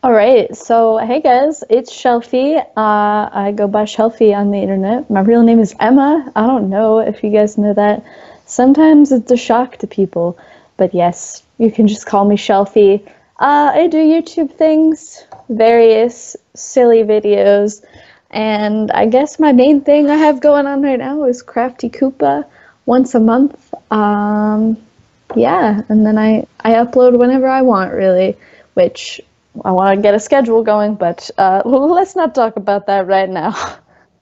All right, so hey guys, it's Shelfy. I go by Shelfy on the internet. My real name is Emma. I don't know if you guys know that. Sometimes it's a shock to people, but yes, you can just call me Shelfy. I do YouTube things, various silly videos, and I guess my main thing I have going on right now is Crafty Koopa once a month. Yeah, and then I upload whenever I want, really, which I want to get a schedule going, but let's not talk about that right now.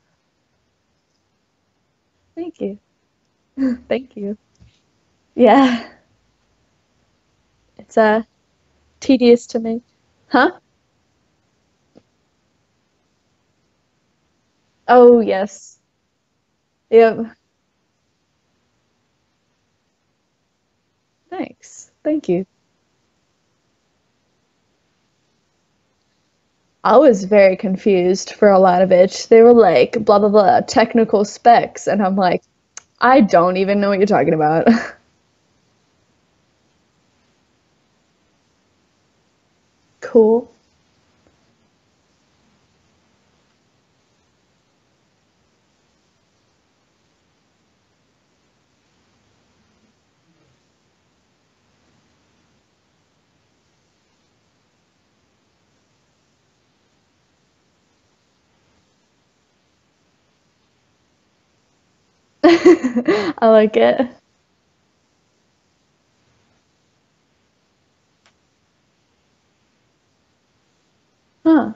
Thank you. Thank you. Yeah, it's tedious to me. Huh? Oh, yes. Yep. Thanks. Thank you. I was very confused for a lot of it. They were like, blah, blah, blah, technical specs. And I'm like, I don't even know what you're talking about. Cool. I like it. Huh.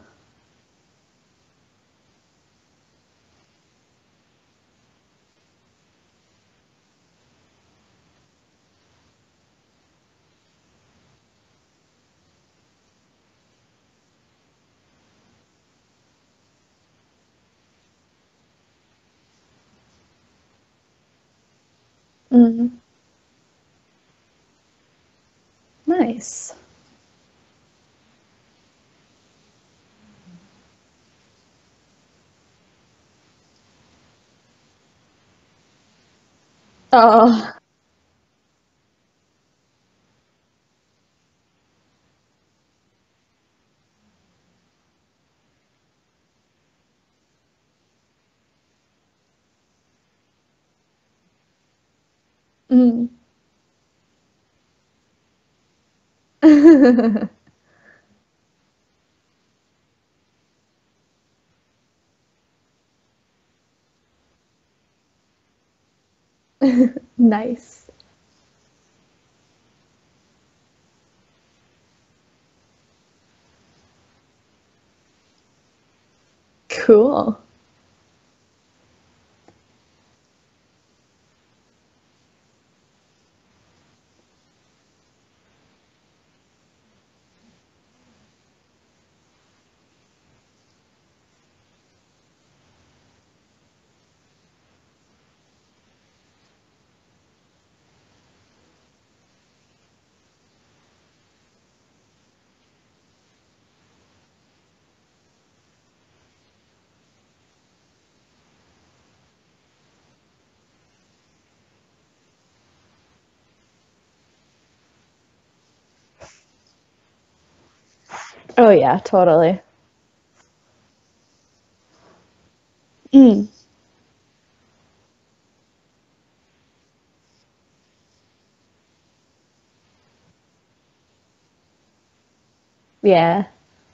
Mm, nice. Oh, mm. Nice. Cool. Oh yeah, totally. Mm, yeah.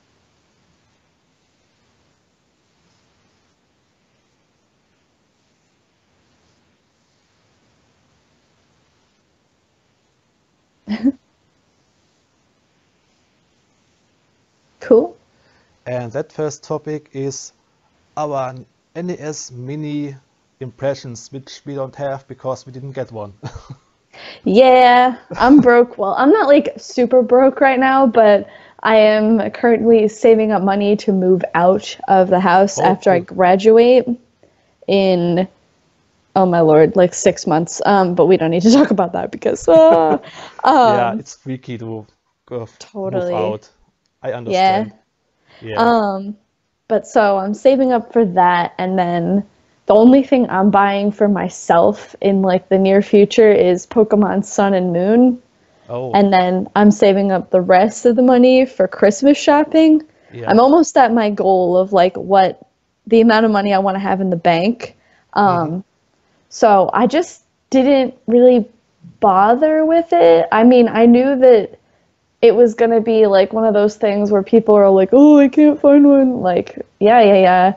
Cool. And that first topic is our NES Mini impressions, which we don't have because we didn't get one. Yeah, I'm broke. Well, I'm not like super broke right now, but I am currently saving up money to move out of the house Oh, after I cool. graduate in, oh my Lord, like 6 months. But we don't need to talk about that because Yeah, um it's tricky to move totally. out. I Yeah. understand. Yeah. Um But so I'm saving up for that, and then the only thing I'm buying for myself in like the near future is Pokemon Sun and Moon. Oh, and then I'm saving up the rest of the money for Christmas shopping. yeah. I'm almost at my goal of like what the amount of money I want to have in the bank. Hmm. So I just didn't really bother with it. I mean, I knew that it was gonna be like one of those things where people are like, "Oh, I can't find one." Like, yeah, yeah, yeah.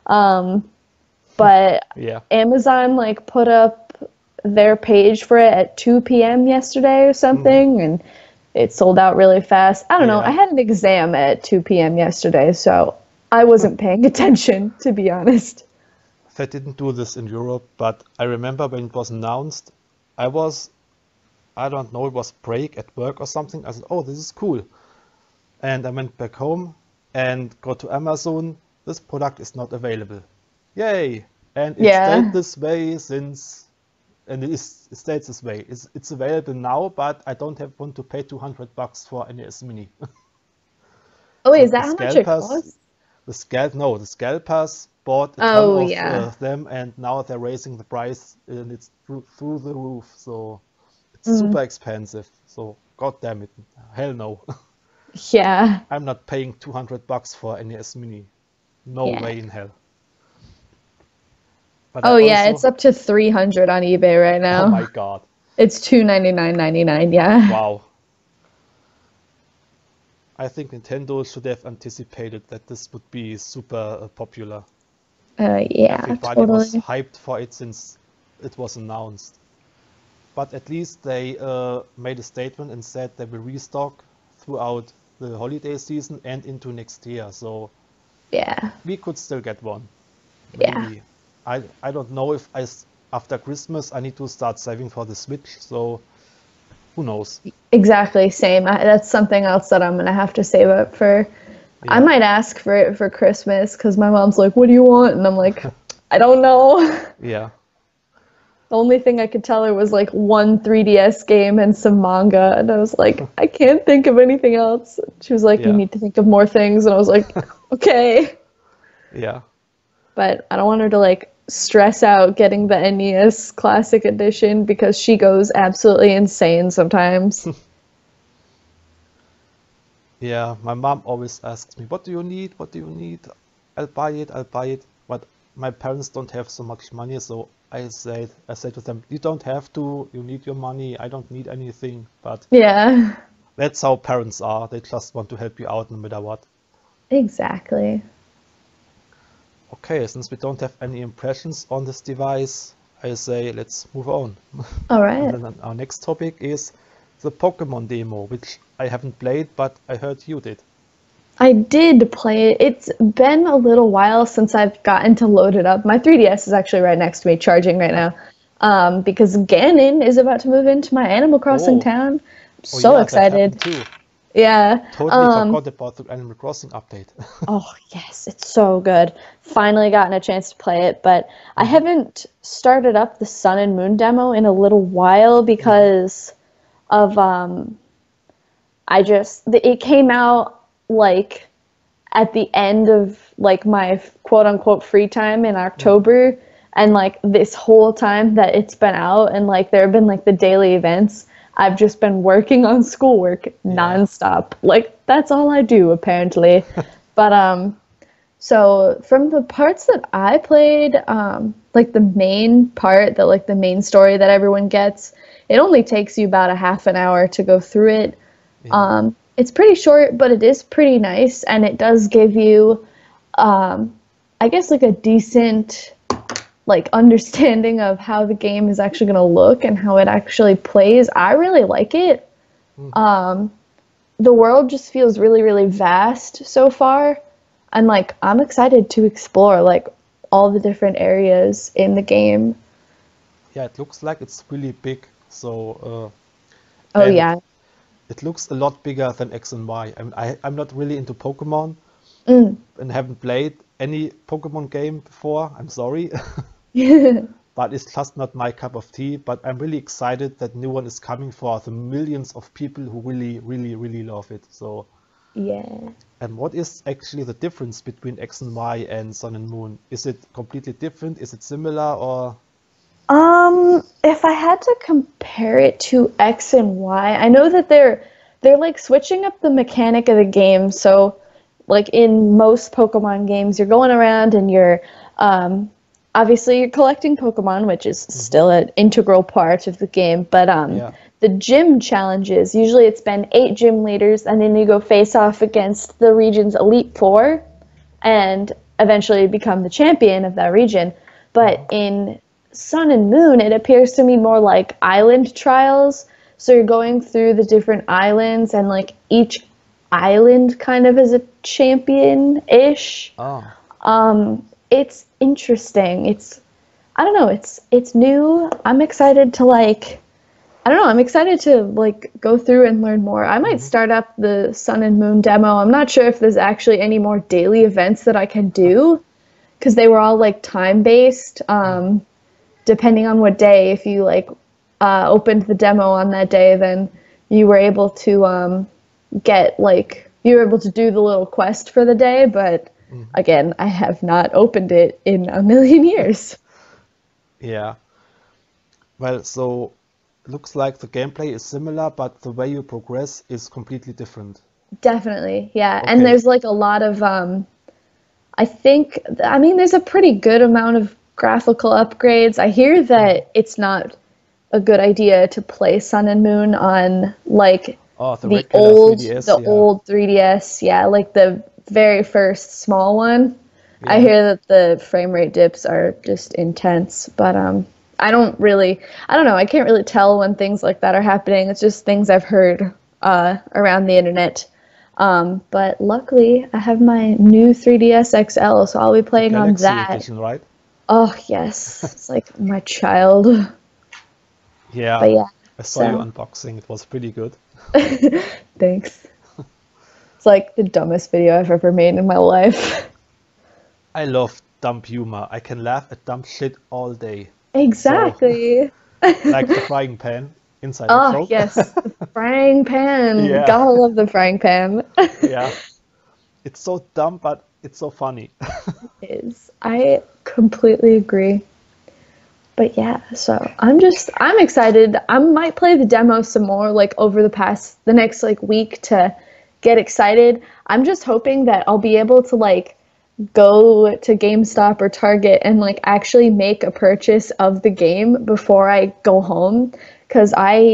But Yeah. Amazon like put up their page for it at 2 p.m. yesterday or Hmm. something, and it sold out really fast. I don't know. I Yeah. had an exam at 2 p.m. yesterday, so I wasn't paying attention, to be honest. They didn't do this in Europe, but I remember when it was announced, I was, I don't know, it was break at work or something. I said, oh, this is cool. And I went back home and go to Amazon. This product is not available. Yay! And it stayed Yeah. this way since, and it stays this way. It's available now, but I don't have want to pay $200 for NES Mini. Oh, wait, So is that how much it costs? No, the scalpers bought a ton Oh, of yeah. them, and now they're raising the price, and it's through the roof. So it's Mm, super expensive. So God damn it, hell no. yeah. I'm not paying $200 for NES Mini. No Yeah. way in hell. But I Oh, yeah. It's also, up to 300 on eBay right oh my now. God, It's 299.99. Yeah. wow. I think Nintendo should have anticipated that this would be super popular. Yeah, Everybody was totally. hyped for it since it was announced. But at least they made a statement and said they will restock throughout the holiday season and into next year. So Yeah. we could still get one. Yeah. Maybe. I don't know if after Christmas I need to start saving for the Switch. So who knows? Exactly. Same. That's something else that I'm gonna have to save up for. I Yeah. might ask for it for Christmas because my mom's like, "What do you want?" And I'm like, "I don't know." Yeah. The only thing I could tell her was like one 3DS game and some manga, and I was like, "I can't think of anything else." She was like, "You Yeah. need to think of more things," and I was like, "Okay." Yeah. But I don't want her to like stress out getting the NES Classic Edition because she goes absolutely insane sometimes. Yeah. My mom always asks me, "What do you need? What do you need?" I'll buy it. I'll buy it. But my parents don't have so much money, so I said to them, "You don't have to. You need your money. I don't need anything." But Yeah, that's how parents are. They just want to help you out no matter what. exactly. Okay, since we don't have any impressions on this device, I say let's move on. All And right. then our next topic is the Pokemon demo, which I haven't played, but I heard you did. I did play it. It's been a little while since I've gotten to load it up. My 3DS is actually right next to me, charging right now. Because Ganon is about to move into my Animal Crossing Oh, town. I'm oh so yeah, that happened excited. too. Yeah. Totally forgot about the Animal Crossing update. Oh, yes, it's so good. Finally gotten a chance to play it, but I Hmm. haven't started up the Sun and Moon demo in a little while Hmm. because of it came out like at the end of like my quote unquote free time in Hmm. October, and like this whole time that it's been out and like there have been like the daily events, I've just been working on schoolwork Yeah. nonstop. Like that's all I do apparently. But so from the parts that I played, like the main part, the like the main story that everyone gets, it only takes you about a half an hour to go through it. Yeah. It's pretty short, but it is pretty nice, and it does give you, I guess, like a decent like understanding of how the game is actually going to look and how it actually plays. I really like it. Hmm. The world just feels really, really vast so far, and like I'm excited to explore like all the different areas in the game. Yeah, it looks like it's really big. Oh And yeah. it looks a lot bigger than X and Y. I'm not really into Pokemon Mm. and haven't played any Pokemon game before. I'm sorry. But it's just not my cup of tea. But I'm really excited that new one is coming for the millions of people who really, really, really love it. So, Yeah. and what is actually the difference between X and Y and Sun and Moon? Is it completely different? Is it similar or? If I had to compare it to X and Y, I know that they're like switching up the mechanic of the game. So, like in most Pokemon games, you're going around and you're obviously you're collecting Pokemon, which is Hmm. still an integral part of the game. But Yeah. the gym challenges, usually it's been 8 gym leaders, and then you go face off against the region's elite four, and eventually become the champion of that region. But Hmm. in Sun and Moon, it appears to me more like island trials. So you're going through the different islands, and like each island kind of is a champion ish. Oh. It's interesting. I don't know. It's new. I'm excited to like I don't know. I'm excited to like go through and learn more. I might Hmm. start up the Sun and Moon demo. I'm not sure if there's actually any more daily events that I can do because they were all like time based. Depending on what day, if you like opened the demo on that day, then you were able to get like you were able to do the little quest for the day. But Hmm. again, I have not opened it in a million years. Yeah. Well, so looks like the gameplay is similar, but the way you progress is completely different. Definitely, yeah. And Okay. there's like a lot of I mean, there's a pretty good amount of graphical upgrades. I hear Hmm. that it's not a good idea to play Sun and Moon on like Oh, the regular the 3DS, yeah. old 3DS, yeah, like the very first small one. I Yeah. hear that the frame rate dips are just intense, but I don't really, I don't know, I can't really tell when things like that are happening. It's just things I've heard around the internet. But luckily, I have my new 3DS XL, so I'll be The playing on Galaxy that. Edition, right? Oh, yes, it's like my child. Yeah. But yeah, I saw you so unboxing. It was pretty good. thanks. It's like the dumbest video I've ever made in my life. I love dumb humor. I can laugh at dumb shit all day. So, Exactly. like the frying pan, insider Oh, joke. yes, the frying pan. Yeah. Gotta love the frying pan. Yeah. It's so dumb, but it's so funny. Is. I completely agree. But yeah, so I'm excited. I might play the demo some more like over the next like week to get excited. I'm just hoping that I'll be able to like go to GameStop or Target and like actually make a purchase of the game before I go home cuz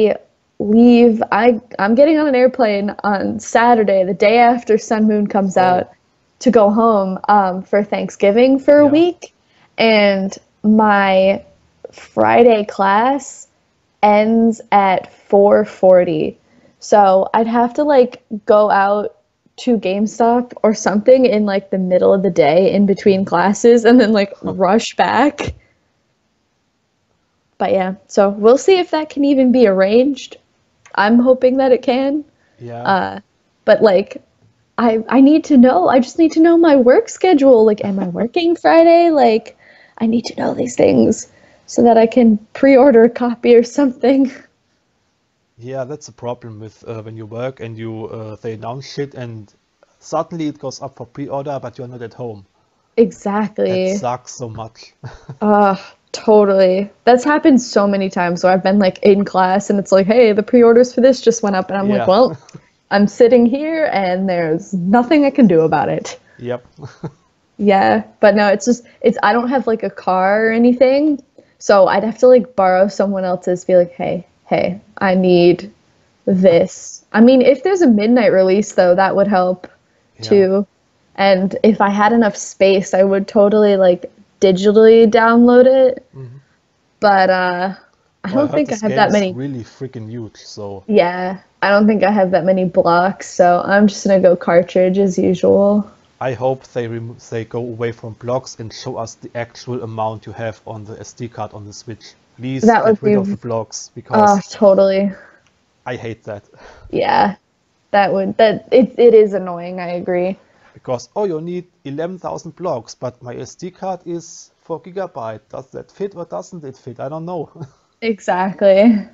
I'm getting on an airplane on Saturday, the day after Sun Moon comes Oh, out to go home for Thanksgiving for a yeah. week and my Friday class ends at 4:40. So I'd have to like go out to GameStop or something in like the middle of the day in between Hmm. classes and then like rush back. But yeah, so we'll see if that can even be arranged. I'm hoping that it can. Yeah. Uh, but like I need to know. I just need to know my work schedule. Like, am I working Friday? Like, I need to know these things so that I can pre-order a copy or something. Yeah, that's a problem with when you work and you they announce shit and suddenly it goes up for pre-order, but you're not at home. That Exactly. sucks so much. Totally. That's happened so many times. So I've been like in class and it's like, hey, the pre-orders for this just went up, and I'm like, Yeah. well, I'm sitting here and there's nothing I can do about it. Yep. Yeah, but no, it's I don't have like a car or anything, so I'd have to like borrow someone else's, be like, hey, I need this. I mean, if there's a midnight release though, that would help Yeah. too. And if I had enough space, I would totally like digitally download it. Hmm. But I Well, I don't heard think I this have game that is many. really freaking huge, so Yeah, I don't think I have that many blocks, so I'm just gonna go cartridge as usual. I hope they go away from blocks and show us the actual amount you have on the SD card on the Switch. Please That would get rid of be the blocks because totally. I hate that. Yeah, it is annoying. I agree. Because oh, you need 11,000 blocks, but my SD card is 4 gigabyte. Does that fit or doesn't it fit? I don't know. Exactly.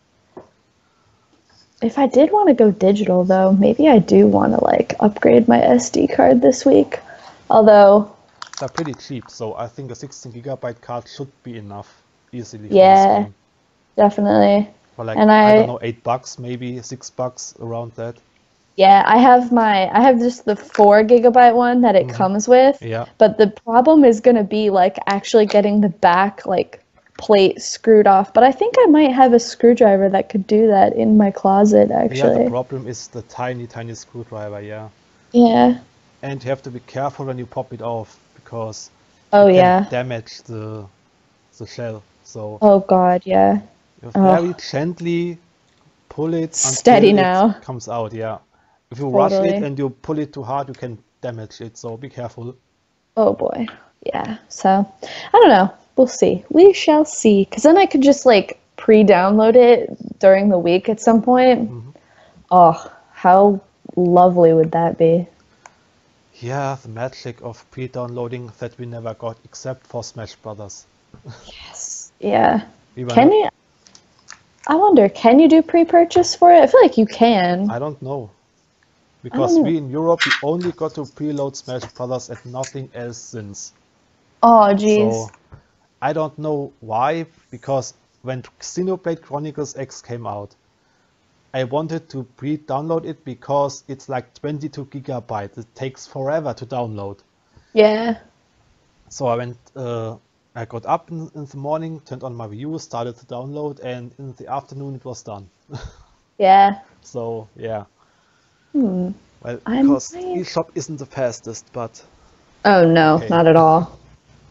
If I did want to go digital though, maybe I do want to like upgrade my SD card this week. Although, They're pretty cheap, so I think a 16 gigabyte card should be enough. easily for this Yeah, game. definitely. For like, And I don't I know, $8, maybe $6 around that. Yeah, I have just the 4 GB one that it Hmm. comes with, Yeah, but the problem is gonna be like actually getting the back like plate screwed off. But I think I might have a screwdriver that could do that in my closet yeah, the actually. problem is the tiny, tiny screwdriver, yeah. Yeah. And you have to be careful when you pop it off because you Oh can yeah. damage the shell. So Oh God, yeah. you very Oh, gently pull it steady until it now. comes out, yeah. If you rush it Totally. and you pull it too hard, you can damage it, so be careful. Oh boy. Yeah. So, I don't know. We'll see. We shall see. Because then I could just like pre-download it during the week at some point. Hmm. Oh, how lovely would that be? Yeah, the magic of pre-downloading that we never got except for Smash Brothers. Yes. Yeah. We were Can not, you? I wonder, can you do pre-purchase for it? I feel like you can. I don't know, I don't because know. we in Europe, we only got to preload Smash Brothers and nothing else since. Oh, geez. So I don't know why, because when Xenoblade Chronicles X came out, I wanted to pre-download it because it's like 22 gigabytes. It takes forever to download. Yeah. So I got up in the morning, turned on my Wii U, started to download, and in the afternoon it was done. Yeah. So yeah, Hmm. well, I because might. eShop isn't the fastest, but Oh no, okay. not at all.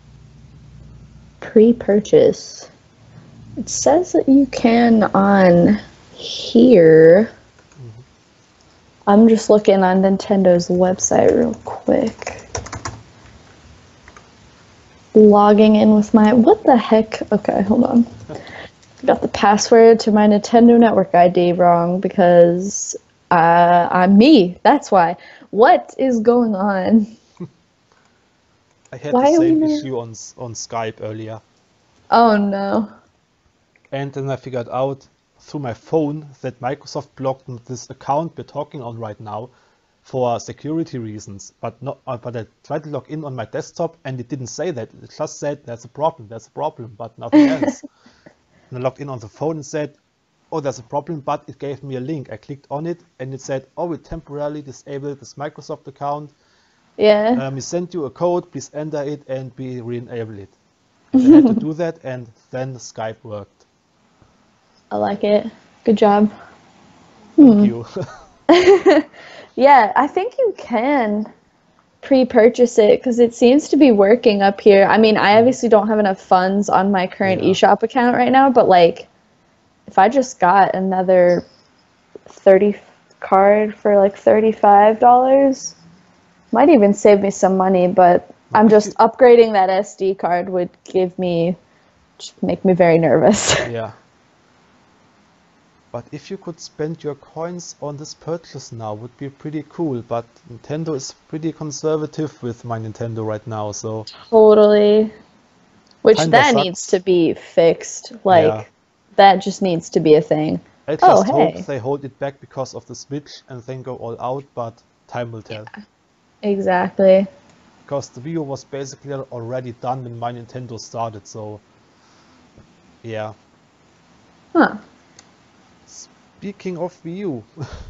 Pre-purchase. It says that you can on here. Mhm. I'm just looking on Nintendo's website real quick. Logging in with my. What the heck? Okay, hold on. Got the password to my Nintendo Network ID wrong because I'm me. That's why. What is going on? I had the Why are we same not? issue on Skype earlier, Oh no. and then I figured out through my phone that Microsoft blocked this account we're talking on right now for security reasons. But I tried to log in on my desktop and it didn't say that. It just said there's a problem, but nothing else. And I logged in on the phone and said, oh, there's a problem, but it gave me a link. I clicked on it and it said, oh, we temporarily disabled this Microsoft account. Yeah. We sent you a code, please enter it and we re-enable it. And I had to do that and then Skype worked. I like it. Good job. Thank you. Yeah, I think you can pre-purchase it because it seems to be working up here. I mean, I Mhm. obviously don't have enough funds on my current Yeah. eShop account right now, but like if I just got another 30 card for like $35, might even save me some money, but But I'm if you, just upgrading that SD card would just make me very nervous. yeah, but if you could spend your coins on this purchase now, would be pretty cool. But Nintendo is pretty conservative with my Nintendo right now, so Totally. Which kinda that needs to sucks. be fixed. Yeah, Like, that just needs to be a thing. I Oh, just hope hey. they hold it back because of the Switch and then go all out, but time will tell. Yeah, exactly. Because the Wii U was basically already done when my Nintendo started, so yeah. Huh. Speaking of Wii U,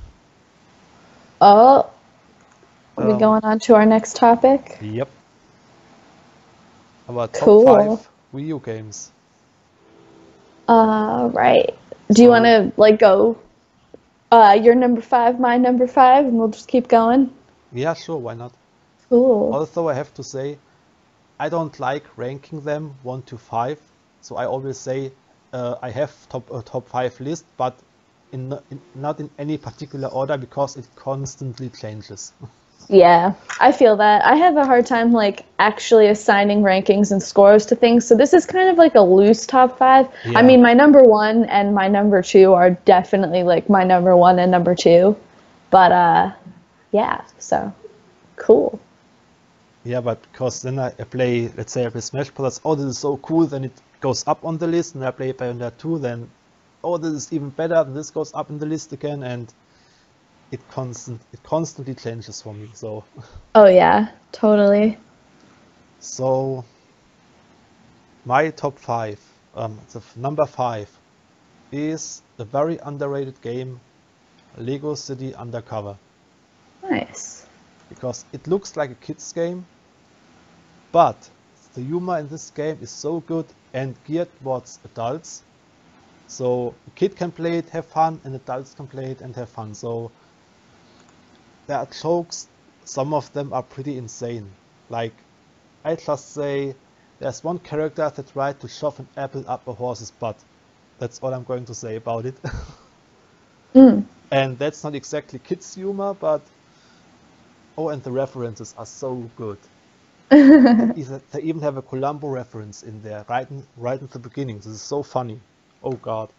Oh, are we um, going on to our next topic? yep, our top Cool. 5 Wii U games. Right. Do you want So to like go your number five, my number five, and we'll just keep going? yeah, sure, why not? Cool. Although I have to say, I don't like ranking them 1 to 5. So I always say I have a top 5 list, but not in any particular order because it constantly changes. Yeah, I feel that. I have a hard time like actually assigning rankings and scores to things. So this is kind of like a loose top five. I Yeah, mean, my number one and my number two are definitely like my number one and number two. But yeah, so cool. yeah, but because then I play, let's say I play Smash Bros. Oh, this is so cool, then it goes up on the list, and I play Bayonetta 2, then oh, this is even better, then this goes up in the list again, and it constantly changes for me. Oh yeah, totally. So my top 5. number 5 is a very underrated game, Lego City Undercover, Nice. because it looks like a kid's game, but the humor in this game is so good and geared towards adults. So a kid can play it, have fun, and adults can play it and have fun. So there are jokes, some of them are pretty insane. Like, I just say, there's one character that tried to shove an apple up a horse's butt. That's all I'm going to say about it. Mm. And that's not exactly kids' humor, but oh, and the references are so good. They even have a Columbo reference in there, right in the beginning. This is so funny. Oh God.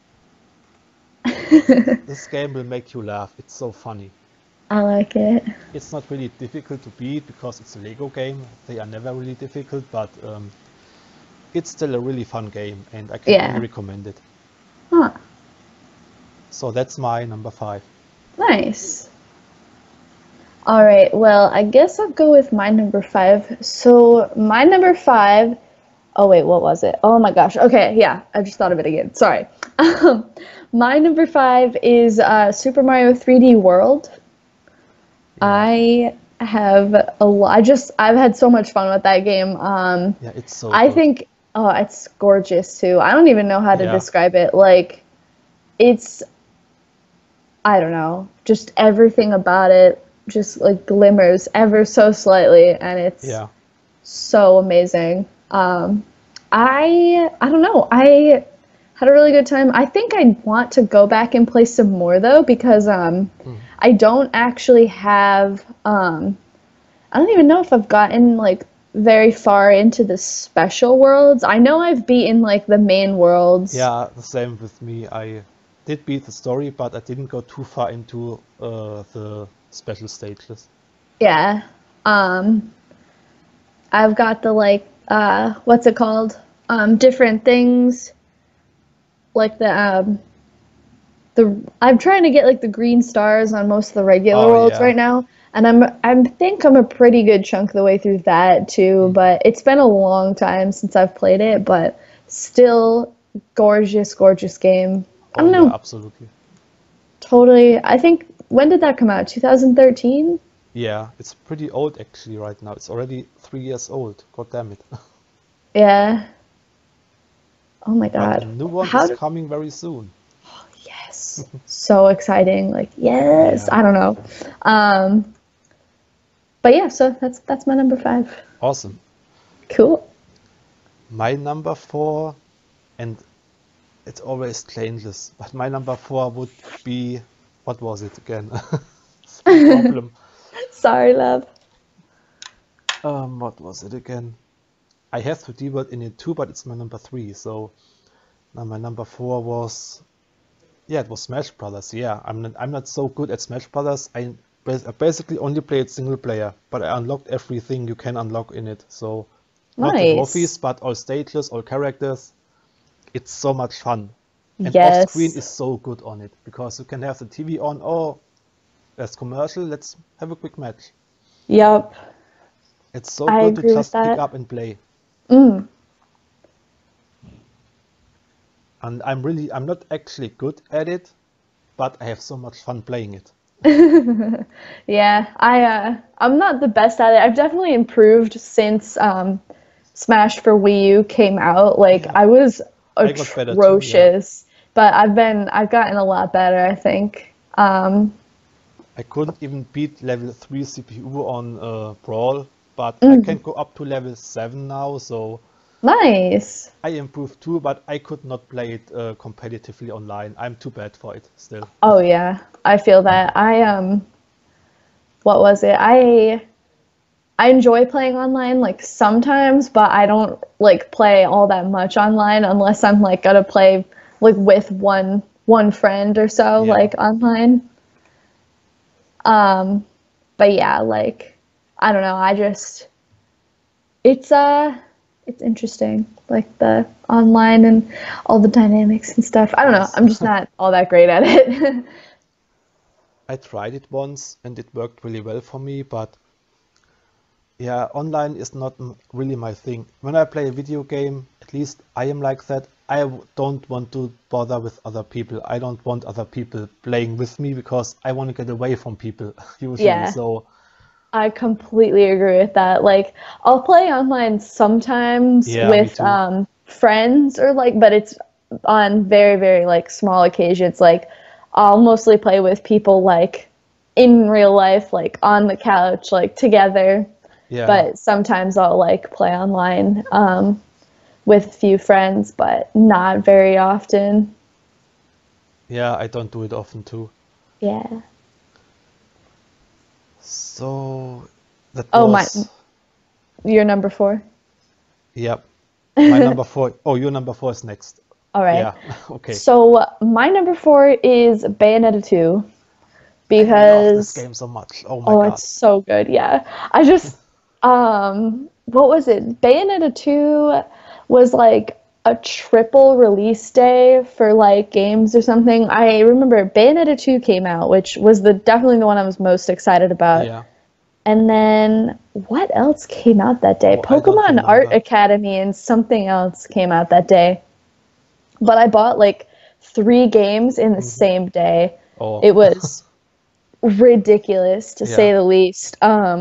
This game will make you laugh. It's so funny. I like it. It's not really difficult to beat because it's a Lego game. They are never really difficult, but it's still a really fun game and I can only Yeah. recommend it. Huh. So that's my number 5. Nice. All right. Well, I guess I'll go with my number 5. So my number 5. Oh wait, what was it? Oh my gosh. Okay, yeah. I just thought of it again. Sorry. My number 5 is Super Mario 3D World. Yeah. I have a lot. I've had so much fun with that game. Yeah, it's so I good. think, oh, it's gorgeous too. I don't even know how to Yeah. describe it. Like, it's, I don't know, just everything about it just like glimmers ever so slightly, and it's Yeah. so amazing. I don't know. I had a really good time. I think I want to go back and play some more though because I don't actually have I don't even know if I've gotten like very far into the special worlds. I know I've beaten like the main worlds. Yeah, the same with me. I did beat the story, but I didn't go too far into the special stages. Yeah. Um I've got the like what's it called? Different things like the I'm trying to get like the green stars on most of the regular Oh worlds yeah. right now, and I think I'm a pretty good chunk of the way through that too. Mm. But it's been a long time since I've played it, but still gorgeous, gorgeous game. I Oh don't yeah, know, absolutely. totally. I think when did that come out? 2013? Yeah, it's pretty old actually right now. It's already 3 years old. God damn it. Yeah. Oh my But a God. new one How is did, coming very soon. yes. So exciting. Like, yes. Yeah, I don't know. Um, but yeah, so that's my number 5. awesome. Cool. My number 4, and it's always changes, but my number 4 would be, what was it again? Same problem. Sorry, love. What was it again? I have to debut in it too, but it's my number 3. So now my number 4 was, yeah, it was Smash Brothers. Yeah, I'm not so good at Smash Brothers. I basically only played single player, but I unlocked everything you can unlock in it. So not the trophies, Nice. but all stages, all characters. It's so much fun. And off screen Yes. is so good on it because you can have the TV on. Oh, there's commercial. Let's have a quick match. Yep. It's so I good to agree with just pick that. up and play. Mm. And I'm not actually good at it, but I have so much fun playing it. Yeah, I'm not the best at it. I've definitely improved since Smash for Wii U came out. Like Yeah, I was I got better too. Yeah, atrocious, but I've gotten a lot better, I think. I couldn't even beat level 3 CPU on Brawl, but I Mm, can go up to level 7 now, so nice. I improved too, but I could not play it competitively online. I'm too bad for it still. Oh yeah, I feel that. What was it? I enjoy playing online like sometimes, but I don't like play all that much online unless I'm like gonna play like with one friend or so Yeah, like online. Um, but yeah, like I don't know, I just it's it's interesting like the online and all the dynamics and stuff. I don't know, yes. I'm just not all that great at it. I tried it once and it worked really well for me, but yeah, online is not really my thing. When I play a video game, at least I am like that. don't want to bother with other people. I don't want other people playing with me because I want to get away from people usually. Yeah, So I completely agree with that. Like, I'll play online sometimes yeah, me with too. friends or like, but it's on very, very like small occasions. Like, I'll mostly play with people like in real life, like on the couch, like together. Yeah, But sometimes I'll like play online with a few friends, but not very often. yeah, I don't do it often too. Yeah. So that Oh, my, was, you're number four. yeah, my number four. Oh, your number four is next. All right. Yeah, okay. So my number four is Bayonetta 2 I love this because game so much. Oh my oh, God. it's so good. Yeah. I just what was it? Bayonetta 2 was like a triple release day for like games or something. I remember Bayonetta 2 came out, which was the definitely the one I was most excited about. Yeah. And then what else came out that day? Oh, I don't Pokemon Art remember. Academy and something else came out that day. But I bought like three games in the Hmm. same day. Oh, It was ridiculous to yeah. say the least.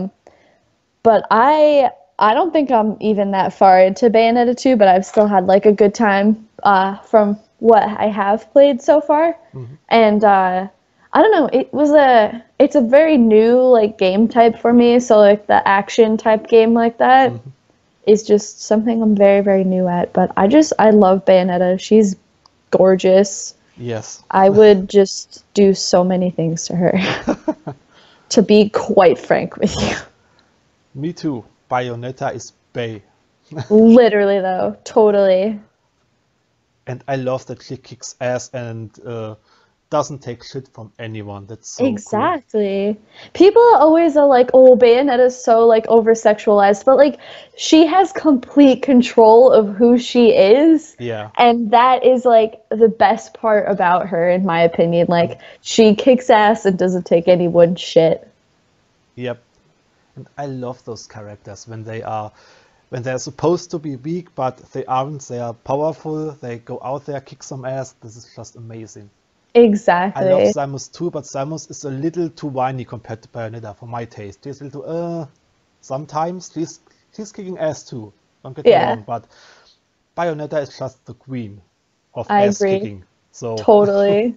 But I don't think I'm even that far into Bayonetta 2, but I've still had like a good time from what I have played so far. Hmm. And I don't know, it's a very new like game type for me, so like the action type game like that Hmm. is just something I'm very, very new at. But I love Bayonetta. She's gorgeous. Yes. I would just do so many things to her, to be quite frank with you. Me too. Bayonetta is Bay. Literally, though, totally. And I love that she kicks ass and doesn't take shit from anyone. That's so cool. Exactly. People always are like, "Oh, Bayonetta's so like over sexualized," but like she has complete control of who she is, Yeah. and that is like the best part about her, in my opinion. Mm. Like she kicks ass and doesn't take anyone's shit. Yep. And I love those characters when they're supposed to be weak, but they aren't. They are powerful. They go out there, kick some ass. This is just amazing. I love Exactly. Samus too, but Samus is a little too whiny compared to Bayonetta for my taste. She's a little, sometimes she's kicking ass too. Don't get me Yeah, wrong, but Bayonetta is just the queen of I ass agree. kicking. So Totally.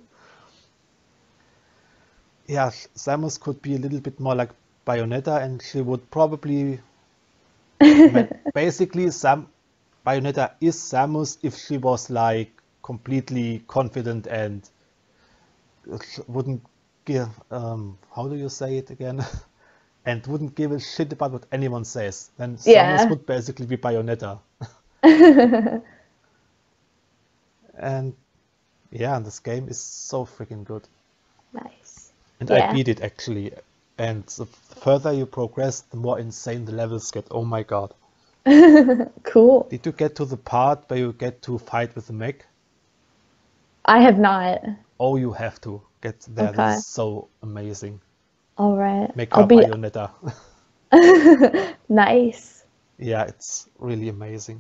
yeah, Samus could be a little bit more like Bayonetta, and she would probably, I mean, basically, Bayonetta is Samus if she was like completely confident and wouldn't give, how do you say it again? And wouldn't give a shit about what anyone says. Then Samus Yeah. would basically be Bayonetta. And yeah, this game is so freaking good. Nice. And I Yeah. beat it actually. And the further you progress, the more insane the levels get. Oh my god. Cool. Did you get to the part where you get to fight with the mech? I have not. Oh, you have to get there. This is Okay. so amazing. All right. I'll Mecha be Bayonetta. nice. Yeah, it's really amazing.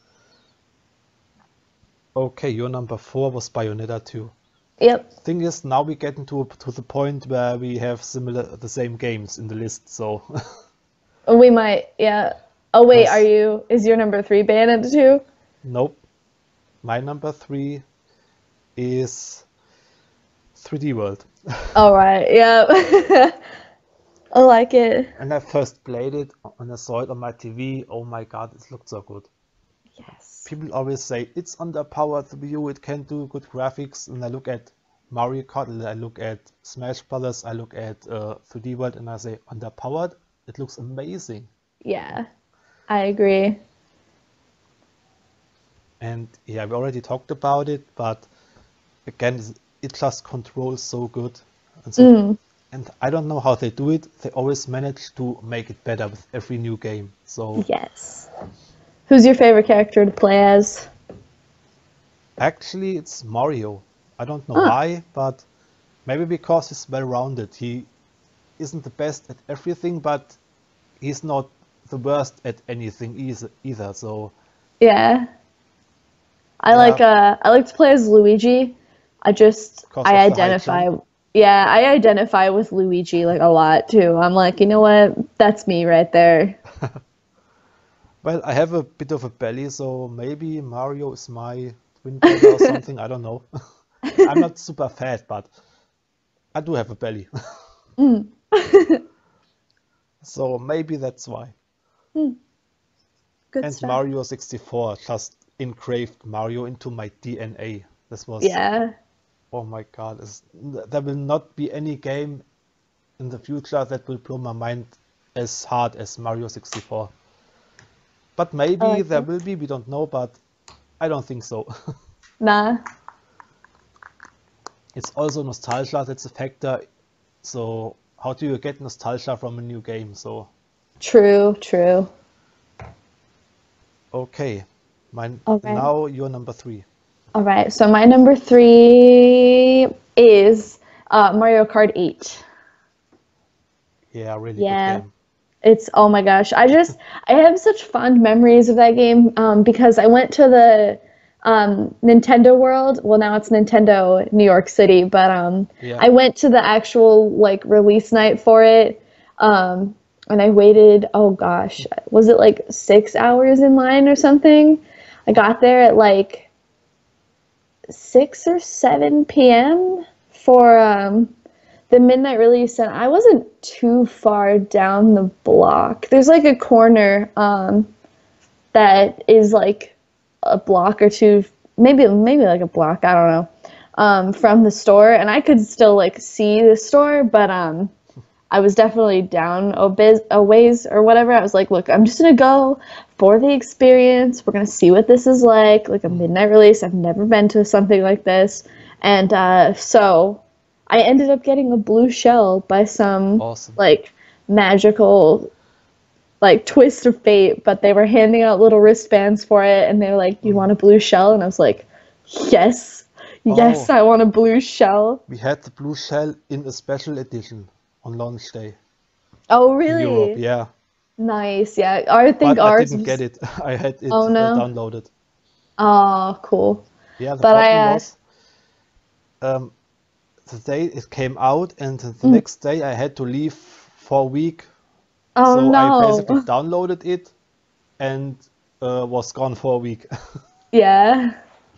Okay, your number four was Bayonetta 2. Yep. Thing is, now we get into to the point where we have the same games in the list. So, We might, yeah. Oh wait, because is your number three Bayonetta 2? nope, my number three is 3D World, All right, yeah. I like it. and I first played it and I saw it on my TV. Oh my God, it looked so good. Yes. People always say it's underpowered the Wii U, it can do good graphics, and I look at Mario Kart, and I look at Smash Brothers, I look at 3D World, and I say underpowered. It looks amazing, Yeah, I agree. and yeah, we already talked about it, but again, it just controls so good, and so, Mm, and I don't know how they do it. They always manage to make it better with every new game. So yes. Who's your favorite character to play as? actually, it's Mario. I don't know Ah, why, but maybe because he's well-rounded. He isn't the best at everything, but he's not the worst at anything either. So yeah. Yeah, I like to play as Luigi. because I of the high identify, jump. yeah, I identify with Luigi like a lot too. I'm like, you know what? That's me right there. Well, I have a bit of a belly, so maybe Mario is my twin brother or something. I don't know. I'm not super fat, but I do have a belly. Mm. So maybe that's why. Mm, good And stuff. Mario 64 just engraved Mario into my DNA. This was, Yeah. oh my God, there will not be any game in the future that will blow my mind as hard as Mario 64. But I maybe like there it. will be, we don't know, but I don't think so. Nah. It's also nostalgia that's a factor. So how do you get nostalgia from a new game? So True, true. okay, All right. now you're number three. All right. So my number three is Mario Kart 8. Yeah, really good Yeah. game. It's oh my gosh. I have such fond memories of that game because I went to the Nintendo World. Well, now it's Nintendo New York City, but Yeah. I went to the actual like release night for it. And I waited, oh gosh, was it like 6 hours in line or something? I got there at like 6 or 7 p.m. for the midnight release, and I wasn't too far down the block. There's like a corner that is like a block or two, maybe like a block, I don't know, from the store, and I could still like see the store, but I was definitely down a ways or whatever. I was like, look, I'm just gonna go for the experience. We're gonna see what this is like a Mhm. midnight release. I've never been to something like this, and so I ended up getting a blue shell by some Awesome. like magical like twist of fate. But they were handing out little wristbands for it, and they were like, "You Mhm. want a blue shell?" And I was like, "Yes, yes, Oh, I want a blue shell." we had the blue shell in a special edition on launch day Oh, in Europe. really? Yeah, Nice. Yeah. I think but I ours didn't get was. it. I had it Oh no. downloaded. Oh, cool. Yeah, the But problem I. was um, the day it came out, and the Mm, next day I had to leave for a week. oh So I basically no. downloaded it and was gone for a week. Yeah.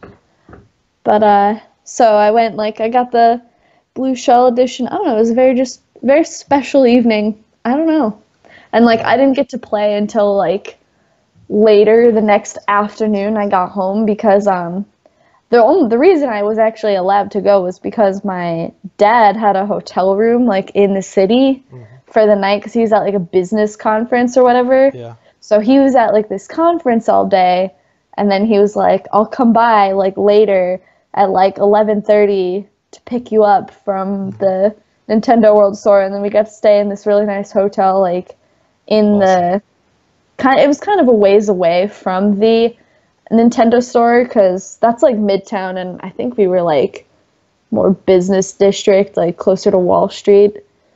But so I went like I got the blue shell edition. I don't know. It was a very special evening. I don't know. And like Yeah. I didn't get to play until like later the next afternoon I got home because the reason I was actually allowed to go was because my dad had a hotel room like in the city Hmm. for the night because he was at like a business conference or whatever. Yeah. So he was at like this conference all day, and then he was like, "I'll come by like later at like 11:30 to pick you up from Hmm. the Nintendo World Store," and then we got to stay in this really nice hotel like in Awesome. the it was kind of a ways away from the Nintendo store because that's like Midtown, and I think we were like more business district, like closer to Wall Street.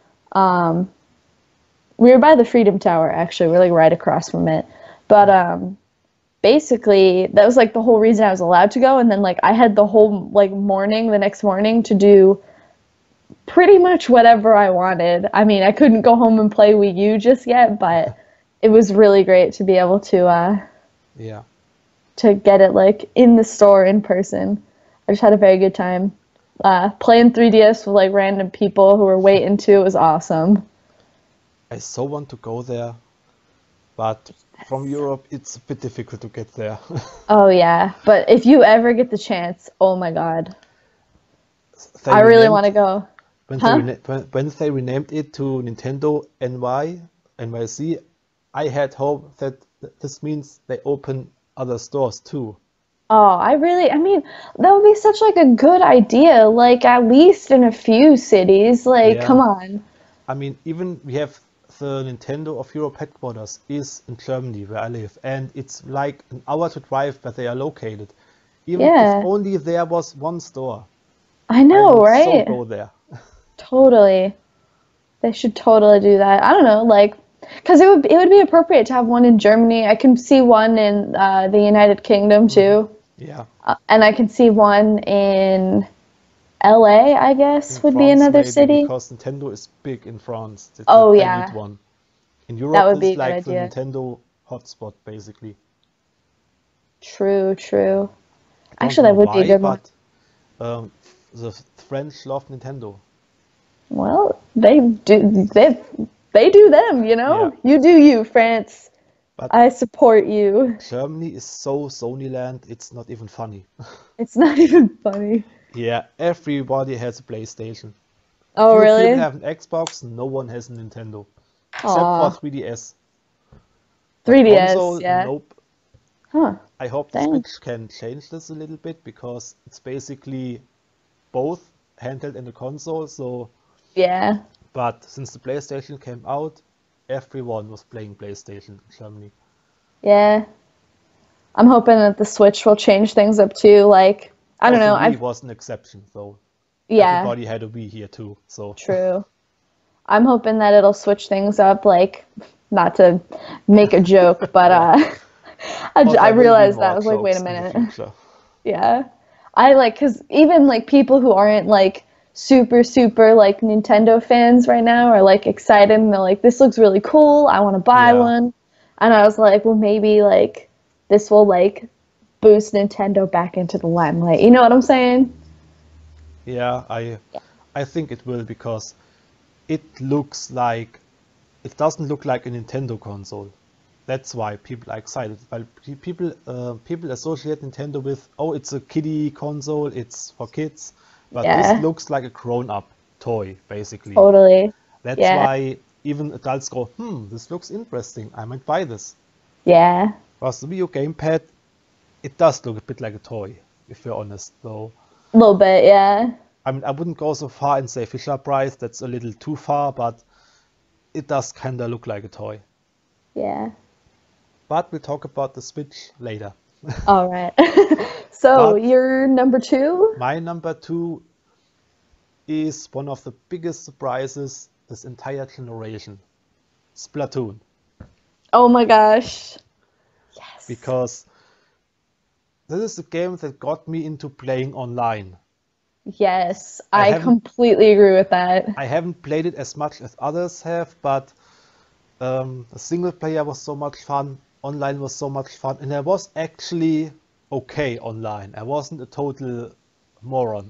We were by the Freedom Tower actually. We're like right across from it. But basically that was like the whole reason I was allowed to go, and then like I had the whole like morning the next morning to do pretty much whatever I wanted. I mean, I couldn't go home and play Wii U just yet, but it was really great to be able Yeah. to get it like in the store in person. I just had a very good time. Playing 3DS with like random people who were waiting too. It was awesome. I so want to go there, but from Yes. Europe it's a bit difficult to get there. Oh yeah, but if you ever get the chance, oh my God, They I really want renamed to go. Huh? when they renamed it to Nintendo NYC. I had hope that this means they open other stores too. Oh, I mean, that would be such like a good idea. Like at least in a few cities. Like, come Yeah. on. I mean, even we have the Nintendo of Europe headquarters is in Germany where I live, and it's like an hour to drive where they are located. Even if Yeah, only there was one store, I I know, would so right? go there. Totally. They should totally do that. I don't know, like, because it would be appropriate to have one in Germany. I can see one in the United Kingdom Hmm. too. Yeah. And I can see one in LA, I In guess, would be France, another maybe city. because Nintendo is big in France. Oh, They need yeah, one. In that Europe, would this be is a good like the idea. Nintendo hotspot, basically. True, true. I don't Actually, know that would be a why, good one. but um, the French love Nintendo. Well, they do them, you Yeah, know? You do you, France. but I support you. Germany is so Sony land, it's not even funny. It's not even funny. Yeah, everybody has a PlayStation. Oh, Few people really? have an Xbox, no one has a Nintendo. Except for Aw. 3DS. But 3DS, console, yeah. nope. Huh. I hope the Dang. Switch can change this a little bit because it's basically both handheld and a console. So, Yeah. but since the PlayStation came out, everyone was playing PlayStation in Germany. Yeah. I'm hoping that the Switch will change things up too. Like, I don't Also, know. Wii I've, was an exception, though. yeah, Everybody had a Wii here too. So, true. I'm hoping that it'll switch things up. Like, not to make a joke, but yeah. Or I there will be realized that. I more was like, wait a jokes in the minute. future. Yeah. I like, cause even like people who aren't like super like Nintendo fans right now are like excited and they're like, this looks really cool. I want to buy Yeah. one. And I was like, well, maybe like this will like boost Nintendo back into the limelight. You know what I'm saying? Yeah, I think it will because it looks like it doesn't look like a Nintendo console. That's why people are excited. While people associate Nintendo with, oh, it's a kiddie console, it's for kids, but this Yeah, looks like a grown-up toy, basically. totally. That's Yeah, why even adults go, this looks interesting. I might buy this. yeah, Because the Wii U gamepad, it does look a bit like a toy, if we're honest. Though, a little bit. Yeah, I mean, I wouldn't go so far and say Fisher Price. That's a little too far, but it does kinda look like a toy. yeah. But we'll talk about the Switch later. All right. So But you're number two? my number two is one of the biggest surprises this entire generation, Splatoon. Oh my gosh. Yes. Because this is the game that got me into playing online. Yes, I I haven't completely agree with that. I haven't played it as much as others have, but the single player was so much fun, online was so much fun, and I was actually okay online. I wasn't a total moron.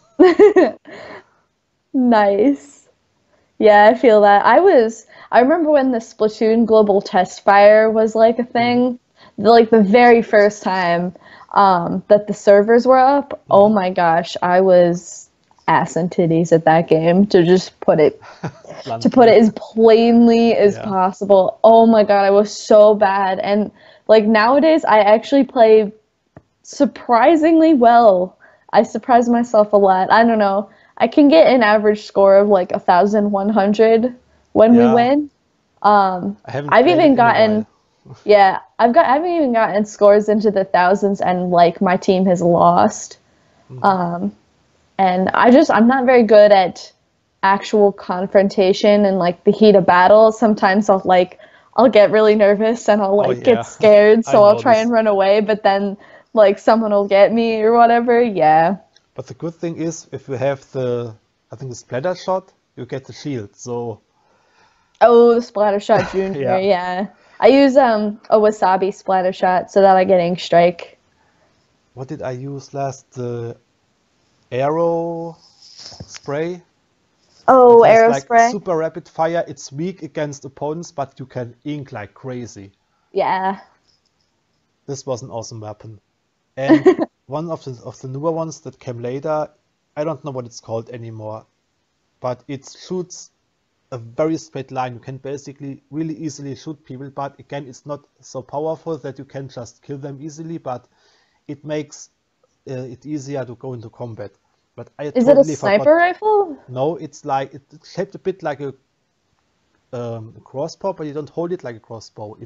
Nice. Yeah, I feel that. I remember when the Splatoon Global Test Fire was like a Mhm, thing, like the very first time that the servers were up. Oh mhm. my gosh, I was ass and titties at that game to put Bluntly. it as plainly as Yeah. possible. Oh my God, I was so bad. And like nowadays, I actually play surprisingly well. I surprise myself a lot. I don't know. I can get an average score of like 1,100 when we Yeah. win. I haven't I've played it even in a gotten while. yeah, I haven't even gotten scores into the thousands and like my team has lost. Mhm. And I'm not very good at actual confrontation and like the heat of battle. Sometimes I'll get really nervous and I'll Oh like get yeah, scared, I so I'll know try and this. run away, but then like someone will get me or whatever. Yeah. But the good thing is, if you have I think the splatter shot, you get the shield. So Oh, the splatter shot junior, yeah. yeah. I use a wasabi splatter shot so that I get ink strike. What did I use last? The arrow spray that Oh, has arrow like spray. super rapid fire. It's weak against opponents, but you can ink like crazy. Yeah. This was an awesome weapon. And one of the newer ones that came later, I don't know what it's called anymore, but it shoots a very straight line. You can basically really easily shoot people, but again, it's not so powerful that you can just kill them easily, but it makes it easier to go into combat. But I Is it a totally forgot. sniper rifle? No, it's shaped a bit like a crossbow, but you don't hold it like a crossbow.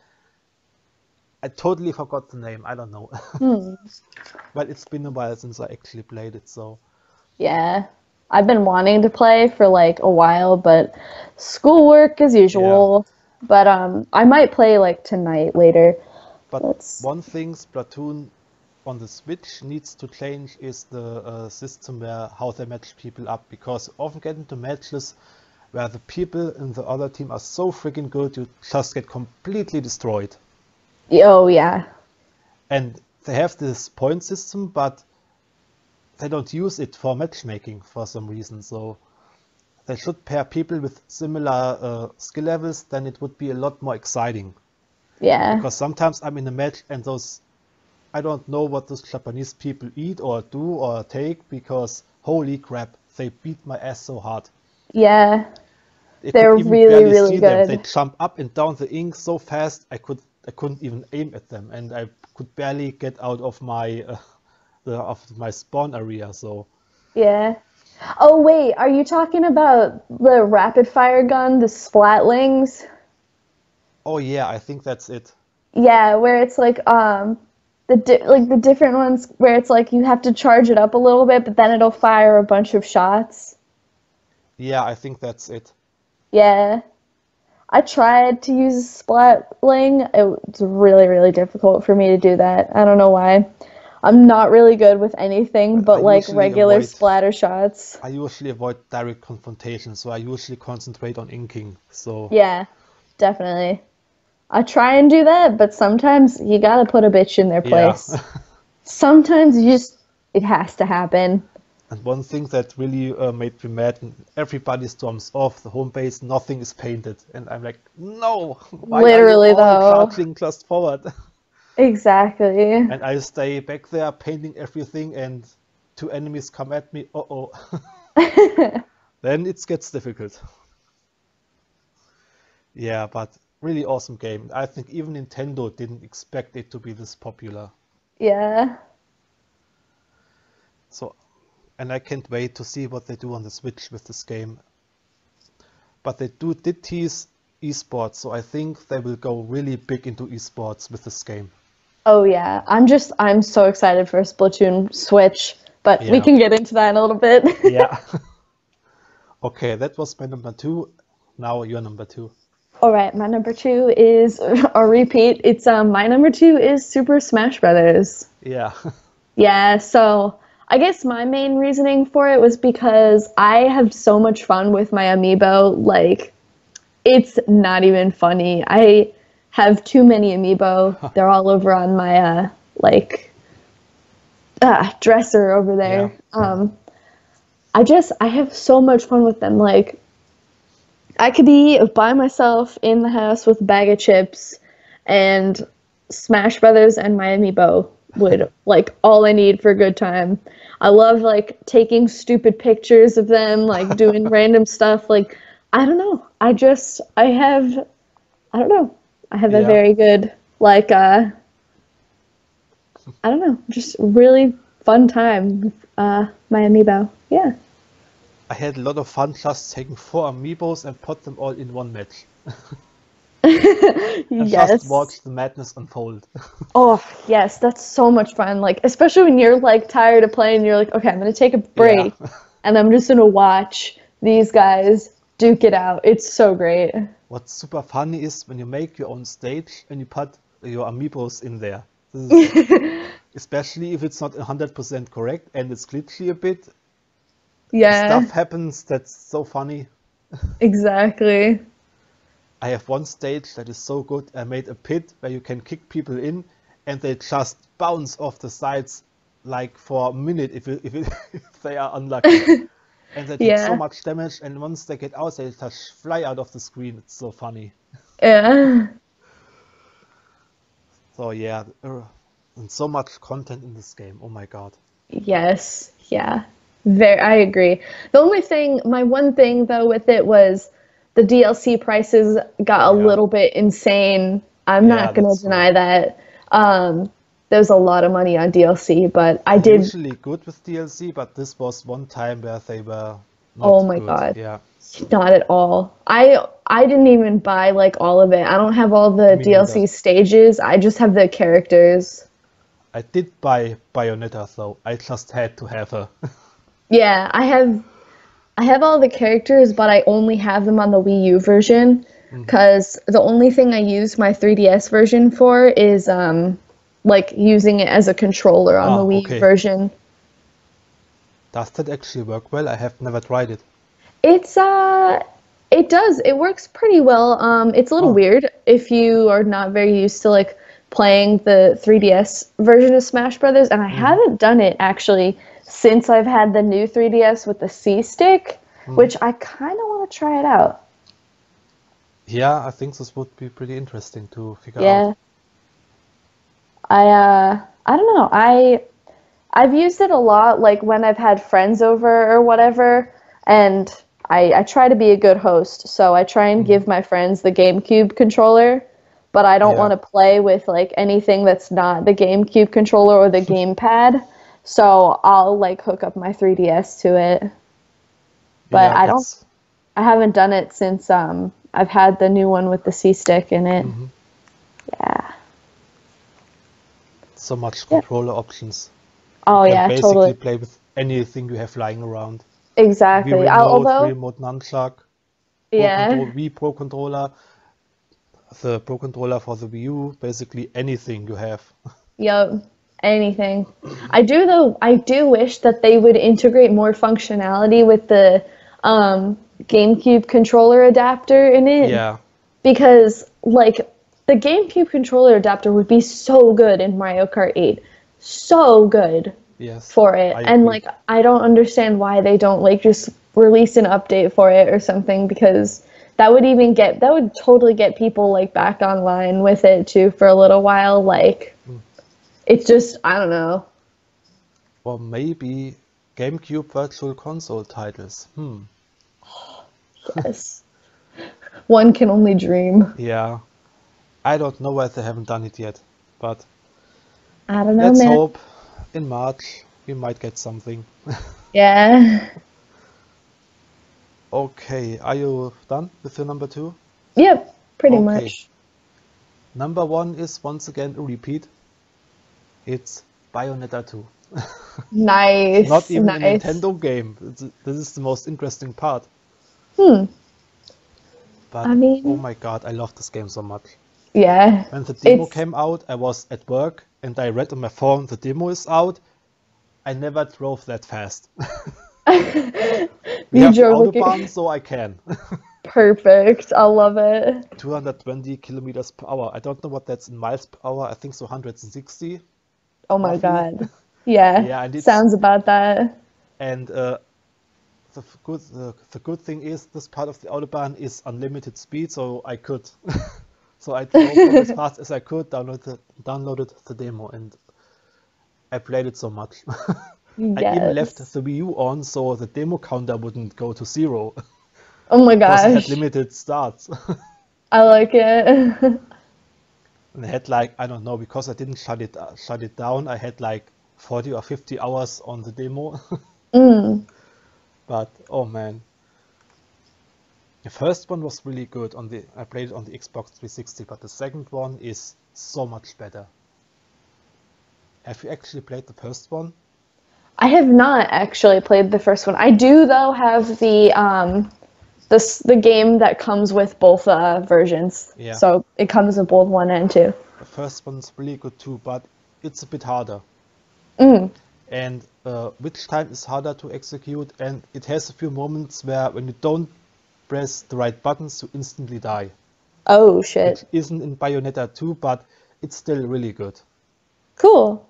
I totally forgot the name. I don't know. Hmm. But it's been a while since I actually played it, so Yeah. I've been wanting to play for like a while, but schoolwork as yeah. usual. But I might play like tonight later. But Let's one thing, Splatoon, on the Switch needs to change is the system where how they match people up, because you often get into matches where the people in the other team are so freaking good you just get completely destroyed. Oh yeah. And they have this point system, but they don't use it for matchmaking for some reason. So they should pair people with similar skill levels, then it would be a lot more exciting. Yeah. Because sometimes I'm in a match and I don't know what those Japanese people eat or do or take, because holy crap, they beat my ass so hard. Yeah. I They're could even really, barely really see them. They good. jump up and down the ink so fast I couldn't even aim at them, and I could barely get out of my spawn area. So Yeah. Oh wait, are you talking about the rapid fire gun, the Splatlings? oh yeah, I think that's it. Yeah, where it's like the different ones where it's like you have to charge it up a little bit, but then it'll fire a bunch of shots. Yeah, I think that's it. Yeah. I tried to use Splatling. It's really, really difficult for me to do that. I don't know why. I'm not really good with anything Well, but like regular splatter shots. I usually avoid direct confrontation, so I usually concentrate on inking. So Yeah, definitely. I try and do that, but sometimes you gotta put a bitch in their yeah. place. Sometimes it has to happen. And one thing that really made me mad, and everybody storms off the home base, nothing is painted. And I'm like, no, why are you Literally, all though. crouching just forward? Exactly. And I stay back there painting everything, and two enemies come at me. Uh-oh. Then it gets difficult. Yeah, but really awesome game. I think even Nintendo didn't expect it to be this popular. Yeah. So, and I can't wait to see what they do on the Switch with this game. But they did tease esports, so I think they will go really big into esports with this game. Oh yeah. I'm so excited for Splatoon Switch, but we Yeah, can get into that in a little bit. yeah. Okay, that was my number two. Now your number two. All right, my number two is a repeat. It's my number two is Super Smash Brothers. Yeah, Yeah, so I guess my main reasoning for it was because I have so much fun with my amiibo. Like, it's not even funny. I have too many amiibo. They're all over on my like dresser over yeah, there. I have so much fun with them. Like, I could be by myself in the house with a bag of chips and Smash Brothers and my amiibo would like all I need for a good time. I love like taking stupid pictures of them, like doing random stuff. Like, I don't know. I don't know. I have a yeah. very good like I don't know, just really fun time with my amiibo. Yeah. I had a lot of fun just taking four amiibos and put them all in one match and just Yes. watch the madness unfold. Oh, yes, that's so much fun. Like, especially when you're like tired of playing, you're like, okay, I'm gonna take a Yeah. break and I'm just gonna watch these guys duke it out. It's so great. What's super funny is when you make your own stage and you put your amiibos in there. This is, especially if it's not 100% correct and it's glitchy a bit, Yeah, stuff happens that's so funny. exactly. I have one stage that is so good. I made a pit where you can kick people in and they just bounce off the sides like for a minute if they are unlucky. And they take so Yeah, much damage, and once they get out, they just fly out of the screen. It's so funny. yeah, So yeah, and so much content in this game. Oh my God. yes, yeah. Very, I agree. My one thing though with it was the DLC prices got a Yeah, little bit insane. I'm yeah, not gonna that's true. deny that. Um, there's a lot of money on DLC, but I I'm did. usually good with DLC, but this was one time where they were Oh not my good. God. Yeah, Not at all. I didn't even buy like all of it. I don't have all the me neither. DLC stages. I just have the characters. I did buy Bayonetta though. I just had to have her. Yeah, I have all the characters, but I only have them on the Wii U version Mhm. because the only thing I use my 3DS version for is like using it as a controller on the Ah, Wii U okay. version. Does that actually work well? I have never tried it. It's it does. It works pretty well. It's a little Oh, weird if you are not very used to like playing the 3DS version of Smash Brothers, and I mm-hmm. haven't done it actually since I've had the new 3DS with the C stick, Mm. which I kind of want to try it out. Yeah, I think this would be pretty interesting to figure out. Yeah. I don't know. I've used it a lot, like when I've had friends over or whatever, and I try to be a good host, so I try and Hmm. give my friends the GameCube controller, but I don't want Yeah, to play with like anything that's not the GameCube controller or the gamepad. So I'll like hook up my 3DS to it, but yeah, that's I haven't done it since I've had the new one with the C stick in it. mhm. Yeah. So much Yeah. controller options. You Oh can yeah, basically totally. play with anything you have lying around. Wii Exactly. Remote, Although, Remote Nunchuck, yeah. Wii Pro Controller, the Pro Controller for the Wii U, basically anything you have. Yep, anything. I do wish that they would integrate more functionality with the GameCube controller adapter in it Yeah, because like the GameCube controller adapter would be so good in Mario Kart 8. So good yes, for it. I And agree. like I don't understand why they don't like just release an update for it or something because that would totally get people like back online with it too for a little while like Mm. it's just, I don't know. Or maybe GameCube Virtual Console titles. Yes. One can only dream. Yeah, I don't know why they haven't done it yet, but I don't know, let's man. hope in March we might get something. Yeah. Okay, are you done with your number two? Yep, pretty Okay, much. number one is once again a repeat. It's Bayonetta 2. It's not Nice, even a nice. Nintendo game. This is the most interesting part. Hmm. But I oh mean, my God, I love this game so much. yeah. When the demo It's came out, I was at work and I read on my phone the demo is out. I never drove that fast. We you have the drove like Autobahn, a so I can. perfect. I love it. 220 kilometers per hour. I don't know what that's in miles per hour. I think so 160 Oh my roughly. God. Yeah. Yeah, and it's Sounds about that. and the good thing is this part of the Autobahn is unlimited speed, so I could so I drove on as fast as I could, downloaded the demo, and I played it so much. I even left Yes. the Wii U on so the demo counter wouldn't go to zero Oh my because it had gosh. limited starts. I like it. And I had like, I don't know, because I didn't shut it down, I had like 40 or 50 hours on the demo. Mm. But oh man, the first one was really good on the I played it on the Xbox 360, but the second one is so much better. Have you actually played the first one? I have not actually played the first one. I do though have the game that comes with both versions. Yeah, So it comes with both one and two. the first one's really good too, but it's a bit harder. Mm. And which time is harder to execute, and it has a few moments where when you don't press the right buttons, you instantly die, Oh which shit. isn't in Bayonetta 2, but it's still really good. Cool.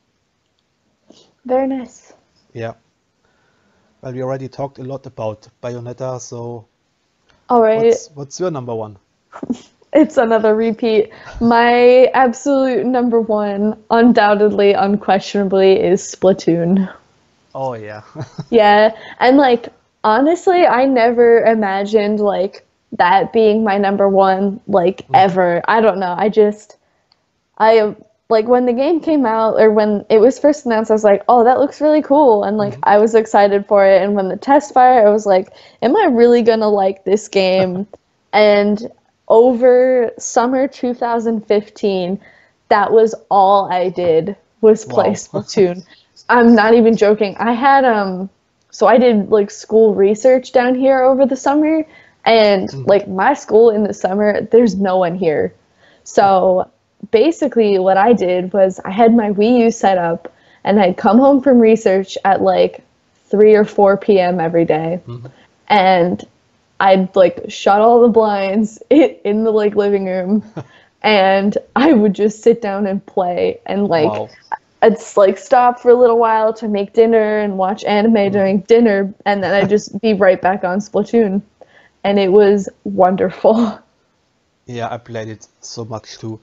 Very nice. Yeah. Well, we already talked a lot about Bayonetta, so All right. what's your number one? It's another repeat. My absolute number one, undoubtedly, unquestionably, is Splatoon. Oh yeah. Yeah, and like honestly, I never imagined like that being my number one like Mm, ever. I don't know. I like when the game came out or when it was first announced, I was like, "Oh, that looks really cool." And like mhm. I was excited for it, and when the test fire, I was like, "Am I really gonna like this game?" And over summer 2015, that was all I did was play Wow. Splatoon. I'm not even joking. I had so I did like school research down here over the summer and Mhm. like my school in the summer there's no one here. So basically what I did was I had my Wii U set up and I'd come home from research at like 3 or 4 p.m. every day. Mhm. And I'd like shut all the blinds in the like living room and I would just sit down and play and like Wow. I'd like stop for a little while to make dinner and watch anime Mhm. during dinner and then I'd just be right back on Splatoon and it was wonderful. Yeah, I played it so much too.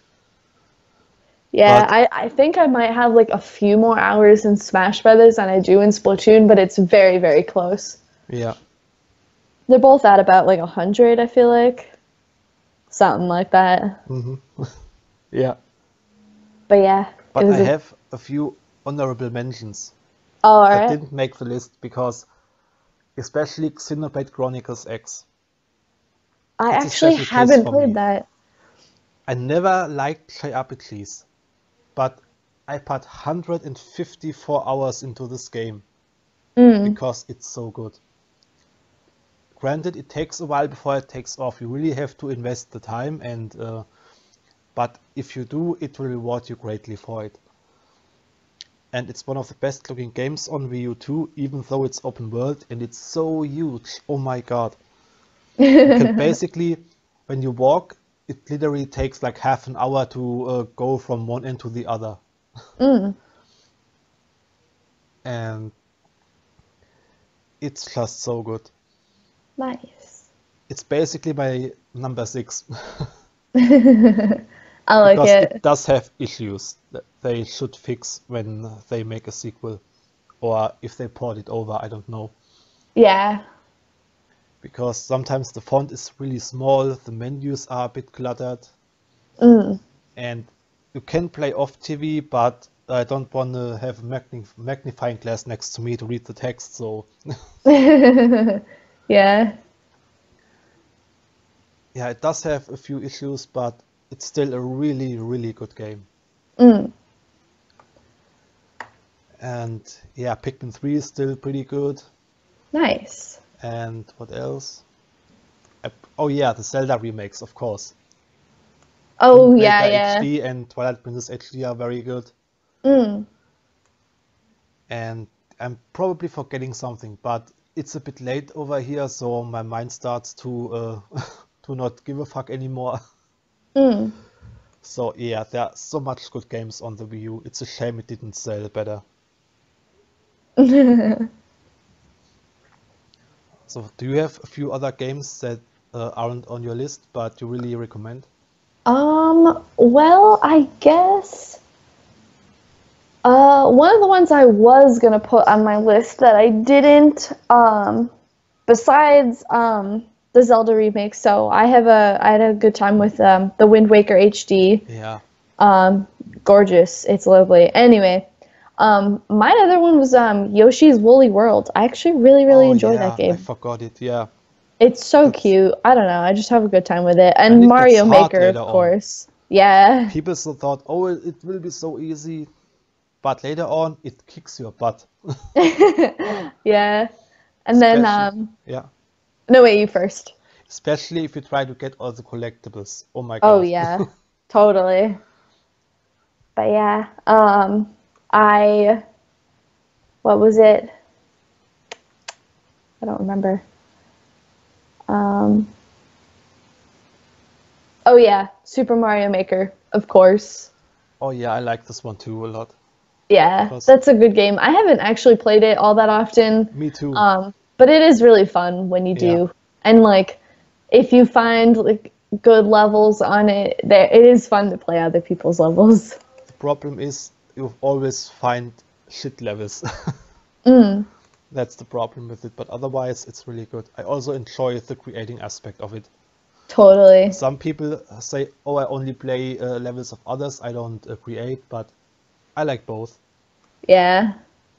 Yeah, But I think I might have like a few more hours in Smash Brothers than I do in Splatoon, but it's very, very close. yeah, They're both at about like 100, I feel like. Something like that. hmm yeah. But yeah, it But I was a. have a few honorable mentions Oh, that alright. didn't make the list because especially Xenoblade Chronicles X. I It's a actually special case haven't for played me. that. I never liked JRPGs, but I put 154 hours into this game Mm, because it's so good. Granted, it takes a while before it takes off. You really have to invest the time, and but if you do, it will reward you greatly for it. And it's one of the best looking games on Wii U too, even though it's open world and it's so huge. Oh my god. You can basically, when you walk, it literally takes like half an hour to go from one end to the other. mm, And it's just so good. nice. It's basically my number 6 I like because it it. does have issues that they should fix when they make a sequel or if they port it over, I don't know. Yeah. Because sometimes the font is really small, the menus are a bit cluttered, Mm. and you can play off TV, but I don't want to have a magnifying glass next to me to read the text, so Yeah. yeah, it does have a few issues, but it's still a really, really good game. Mm. And yeah, Pikmin 3 is still pretty good. Nice. And what else? Oh yeah, the Zelda remakes, of course. Wind Oh, Waker yeah, yeah. HD and Twilight Princess HD are very good. Mm. And I'm probably forgetting something, but it's a bit late over here, so my mind starts to to not give a fuck anymore. Mm. So yeah, there are so much good games on the Wii U. It's a shame it didn't sell better. So do you have a few other games that aren't on your list, but you really recommend? Well, I guess one of the ones I was gonna put on my list that I didn't, besides the Zelda remake, so I had a good time with the Wind Waker HD. Yeah. Gorgeous. It's lovely. Anyway, my other one was Yoshi's Woolly World. I actually really, really Oh enjoy that yeah, I game. forgot it. Yeah. It's so That's cute. I don't know. I just have a good time with it. and And it gets Mario hard Maker, later of on. course. Yeah. People still thought, oh, it will be so easy, but later on it kicks your butt. Yeah. And then Especially, yeah. no wait, you first. Especially if you try to get all the collectibles. Oh my Oh God. yeah. Totally. But yeah. I what was it? I don't remember. Um oh yeah, Super Mario Maker, of course. Oh yeah, I like this one too a lot. Yeah, Because that's a good game. I haven't actually played it all that often, me too. but it is really fun when you Yeah. do. And like, if you find like good levels on it, there it is fun to play other people's levels. The problem is you always find shit levels. Mm, That's the problem with it. But otherwise, it's really good. I also enjoy the creating aspect of it. totally. Some people say, oh, I only play levels of others. I don't create, but I like both. Yeah.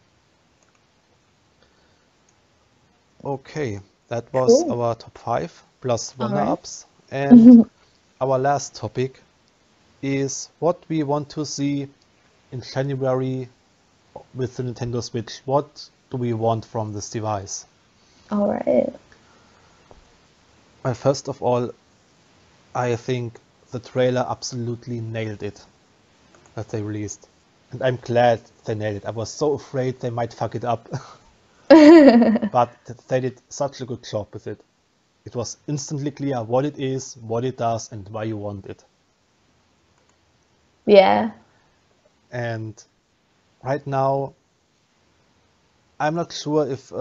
Okay, that was Cool. our top 5 plus All right. runner-ups. And our last topic is what we want to see in January with the Nintendo Switch. What do we want from this device? All right. Well, first of all, I think the trailer absolutely nailed it that they released. And I'm glad they nailed it. I was so afraid they might fuck it up. But they did such a good job with it. It was instantly clear what it is, what it does, and why you want it. Yeah. And right now, I'm not sure if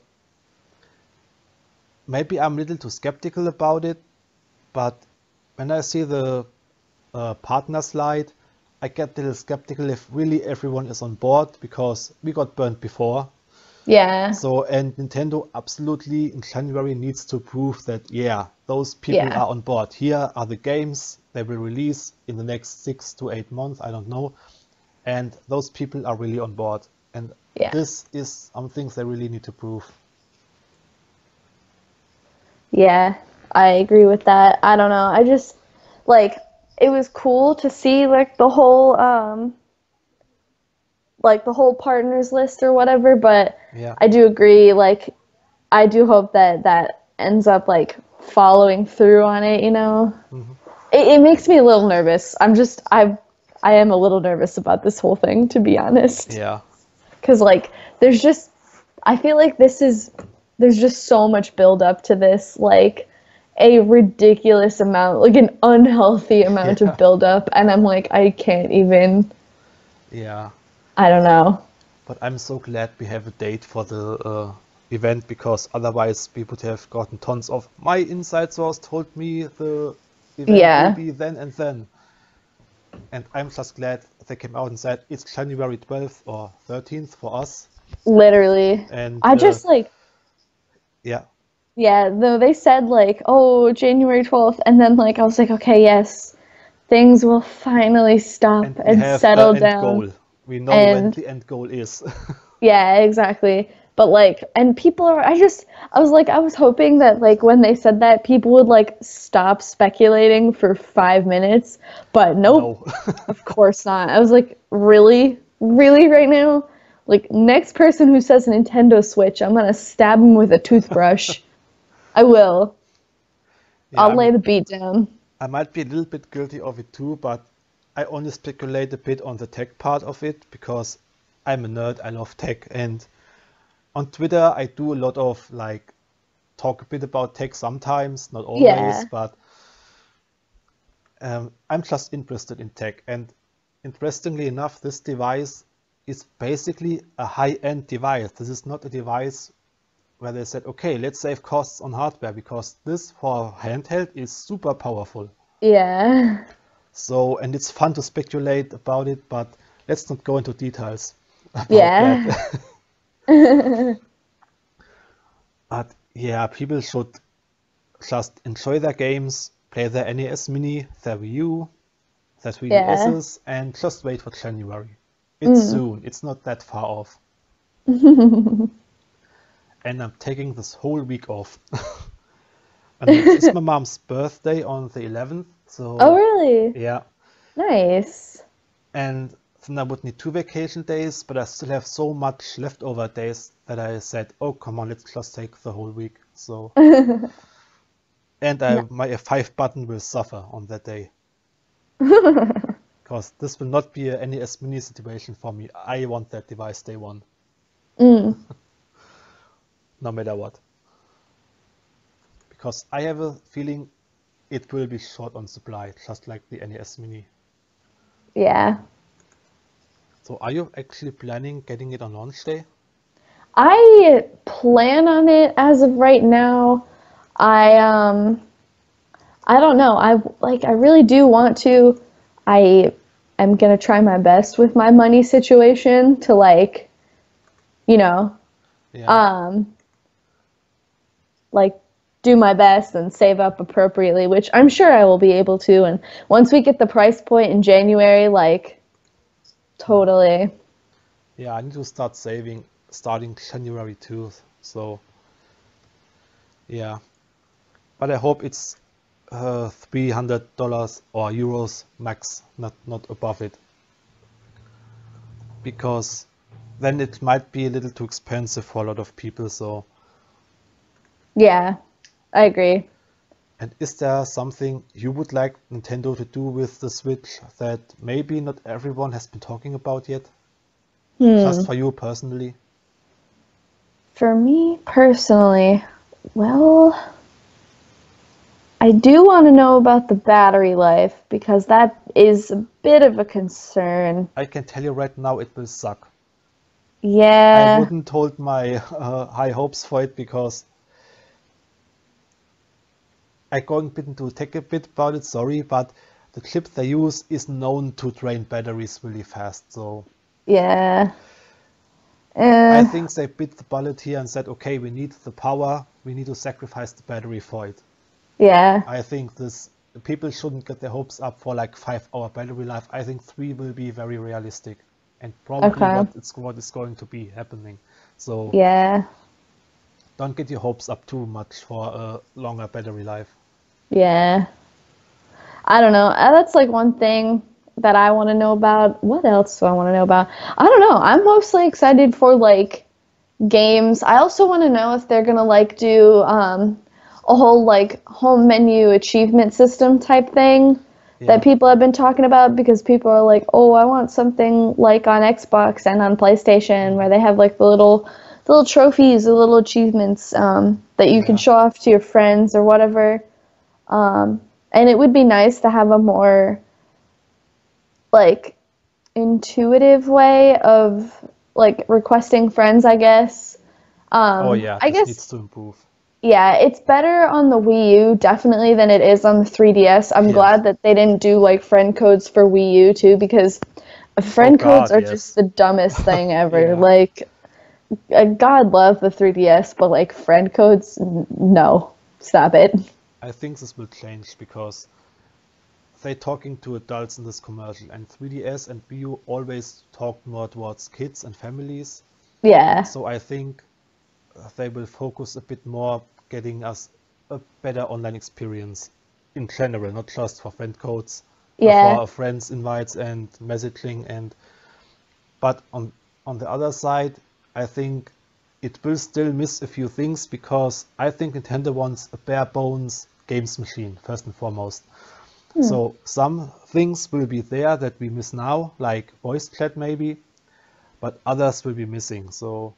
maybe I'm a little too skeptical about it, but when I see the partner slide, I get a little skeptical if really everyone is on board because we got burnt before. Yeah. So, and Nintendo absolutely in January needs to prove that, yeah, those people Yeah. are on board. Here are the games they will release in the next 6 to 8 months, I don't know. And those people are really on board. And Yeah. this is something they really need to prove. Yeah. I agree with that. I don't know. I just like it was cool to see like the whole partners list or whatever, but Yeah. I do agree, like I do hope that that ends up like following through on it, you know. Hmm. It makes me a little nervous. I am a little nervous about this whole thing, to be honest. Yeah. Cuz like there's just I feel like there's just so much build up to this, like a ridiculous amount, like an unhealthy amount of Yeah. build up, and I'm like I can't even Yeah. I don't know. But I'm so glad we have a date for the event because otherwise we would have gotten tons of my inside source told me the event will Yeah, be then and then. And I'm just glad they came out and said it's January 12th or 13th for us. literally. And I just like yeah, yeah, though they said like, oh, January 12th, and then like I was like, okay, yes, things will finally stop and we and have the settle end down. goal. We know when And the end goal is. yeah, exactly. But like, and people are, I was like, I was hoping that like when they said that, people would like stop speculating for 5 minutes, but nope, No. of course not. I was like, really? Really right now? Like, next person who says Nintendo Switch, I'm gonna stab him with a toothbrush. I will. Yeah, I'll lay the beat down. I might be a little bit guilty of it too, but I only speculate a bit on the tech part of it because I'm a nerd, I love tech, and on Twitter I do a lot of like talk a bit about tech sometimes, not always, Yeah. but I'm just interested in tech. And interestingly enough, this device is basically a high-end device. This is not a device where they said, okay, let's save costs on hardware because this for handheld is super powerful. Yeah. So, and it's fun to speculate about it, but let's not go into details about that. Yeah. But yeah, people should just enjoy their games, play their NES Mini, their Wii U, their Yeah. 3DSs, and just wait for January. It's Mm. soon, it's not that far off. And I'm taking this whole week off. And it's my mom's birthday on the 11th, Oh, so really? yeah. Nice. And then I would need 2 vacation days, but I still have so much leftover days that I said, oh, come on, let's just take the whole week. So, and No. my F5 button will suffer on that day because this will not be a NES Mini situation for me. I want that device day one, Mm. no matter what. Because I have a feeling it will be short on supply, just like the NES Mini. Yeah. So are you actually planning getting it on launch day? I plan on it as of right now. I I don't know. I really do want to. I am gonna try my best with my money situation to like, you know, Yeah, um like do my best and save up appropriately, which I'm sure I will be able to. And once we get the price point in January, like totally. yeah, I need to start saving starting January 2. So yeah, but I hope it's $300 or euros max, not above it, because then it might be a little too expensive for a lot of people. So Yeah, I agree. And is there something you would like Nintendo to do with the Switch that maybe not everyone has been talking about yet? Just Hmm. for you personally? For me personally, well, I do want to know about the battery life because that is a bit of a concern. I can tell you right now it will suck. I Yeah, wouldn't hold my high hopes for it because I'm going to take a bit about it, sorry, but the chip they use is known to drain batteries really fast. So yeah. I Eh, think they bit the bullet here and said, okay, we need the power, we need to sacrifice the battery for it. yeah. I think this people shouldn't get their hopes up for like 5 hour battery life. I think 3 will be very realistic and probably Okay. what is going to be happening. So Yeah. don't get your hopes up too much for a longer battery life. Yeah. I don't know. That's like one thing that I want to know about. What else do I want to know about? I don't know. I'm mostly excited for like games. I also want to know if they're gonna like do a whole like home menu achievement system type thing that Yeah, people have been talking about because people are like, oh, I want something like on Xbox and on PlayStation where hmm, they have like the little trophies, the little achievements that you can yeah, show off to your friends or whatever. And it would be nice to have a more like intuitive way of like requesting friends, I guess. oh yeah, I this guess needs to improve. yeah, it's better on the Wii U definitely than it is on the 3DS. I'm Yeah. glad that they didn't do like friend codes for Wii U too because Oh friend codes God, are just yes. the dumbest thing ever. Yeah. Like God love the 3DS, but like friend codes, no. Stop it. I think this will change because they talking to adults in this commercial and 3DS and Wii U always talk more towards kids and families. Yeah. So I think they will focus a bit more getting us a better online experience in general, not just for friend codes, Yeah. for friends invites and messaging and but on the other side, I think it will still miss a few things because I think Nintendo wants a bare bones games machine first and foremost. Hmm. So some things will be there that we miss now, like voice chat maybe, but others will be missing. So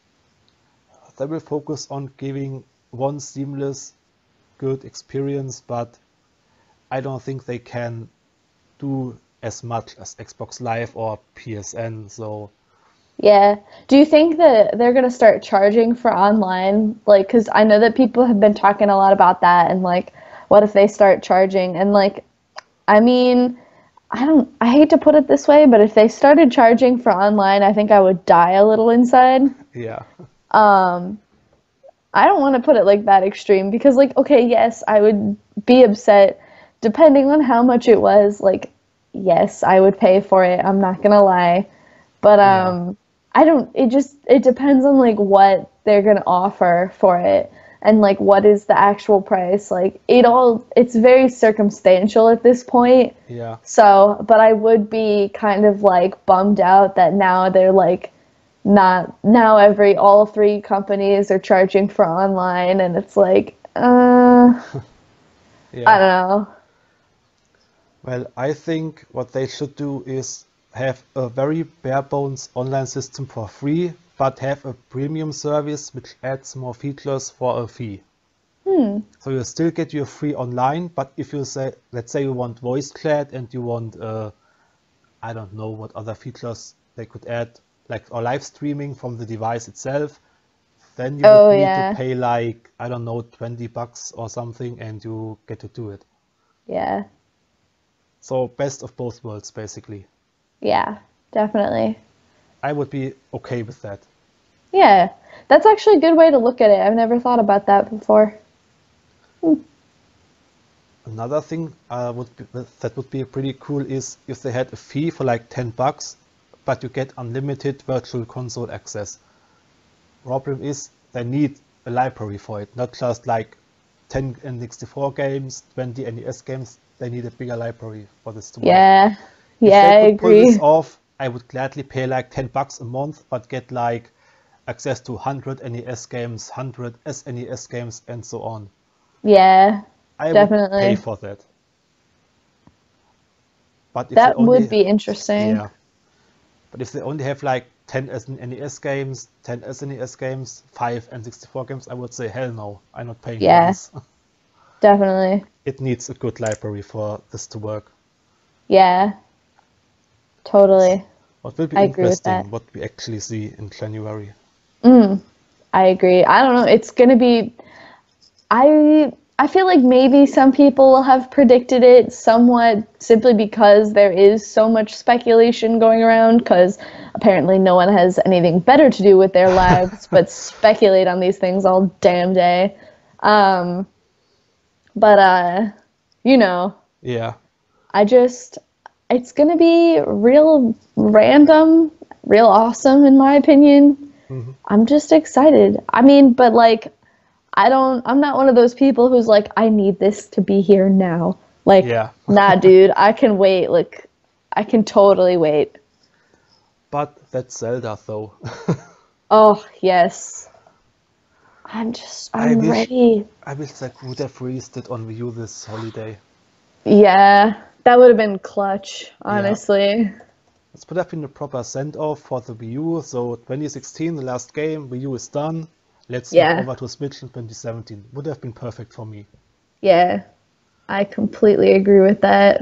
they will focus on giving one seamless, good experience, but I don't think they can do as much as Xbox Live or PSN. So Yeah. Do you think that they're gonna start charging for online? Like, because I know that people have been talking a lot about that, and like, what if they start charging? And like, I mean, I hate to put it this way, but if they started charging for online, I think I would die a little inside. yeah, I don't want to put it like that extreme because, like, okay, yes, I would be upset depending on how much it was. Like, yes, I would pay for it. I'm not gonna lie. But yeah, I don't it depends on like what they're going to offer for it and like what is the actual price. Like it's very circumstantial at this point. yeah. So, but I would be kind of like bummed out that now they're like not now every all three companies are charging for online and it's like I Yeah. don't know. Well, I think what they should do is have a very bare bones online system for free, but have a premium service which adds more features for a fee. Hmm. So you still get your free online, but if you say, let's say you want voice chat and you want, I don't know what other features they could add, like or live streaming from the device itself, then you would Oh need to yeah. pay like, I don't know, $20 or something and you get to do it. Yeah. So best of both worlds, basically. Yeah. Definitely. I would be okay with that. Yeah, that's actually a good way to look at it. I've never thought about that before. Hmm. Another thing that would be pretty cool is if they had a fee for like $10, but you get unlimited virtual console access. Problem is they need a library for it, not just like 10 N64 games, 20 NES games. They need a bigger library for this to work. Yeah, If yeah, they I could pull this agree. off, I would gladly pay like $10 a month, but get like access to 100 NES games, 100 SNES games, and so on. Yeah, I would pay Definitely. for that. But if they That would only, be interesting. yeah, but if they only have like 10 NES games, 10 SNES games, 5 N64 games, I would say hell no, I'm not paying for Yeah, this. definitely. It needs a good library for this to work. Yeah, totally. What will be I agree with that. interesting, what we actually see in January. I agree. I don't know. It's gonna be. I feel like maybe some people will have predicted it somewhat simply because there is so much speculation going around because apparently no one has anything better to do with their lives but speculate on these things all damn day. Um, but you know, Yeah. I just it's gonna be real random, real awesome in my opinion. Hmm. I'm just excited. I mean, but like I'm not one of those people who's like, I need this to be here now. Like, Yeah. nah, dude, I can wait. Like, I can totally wait. But that's Zelda though. Oh, yes. I I'm wish ready. I wish I would have released it on Wii U this holiday. Yeah, that would have been clutch, Yeah. honestly. This would have been a proper send-off for the Wii U. So 2016, the last game, Wii U is done. Let's move Yeah, over to Switch in 2017. Would have been perfect for me. yeah, I completely agree with that.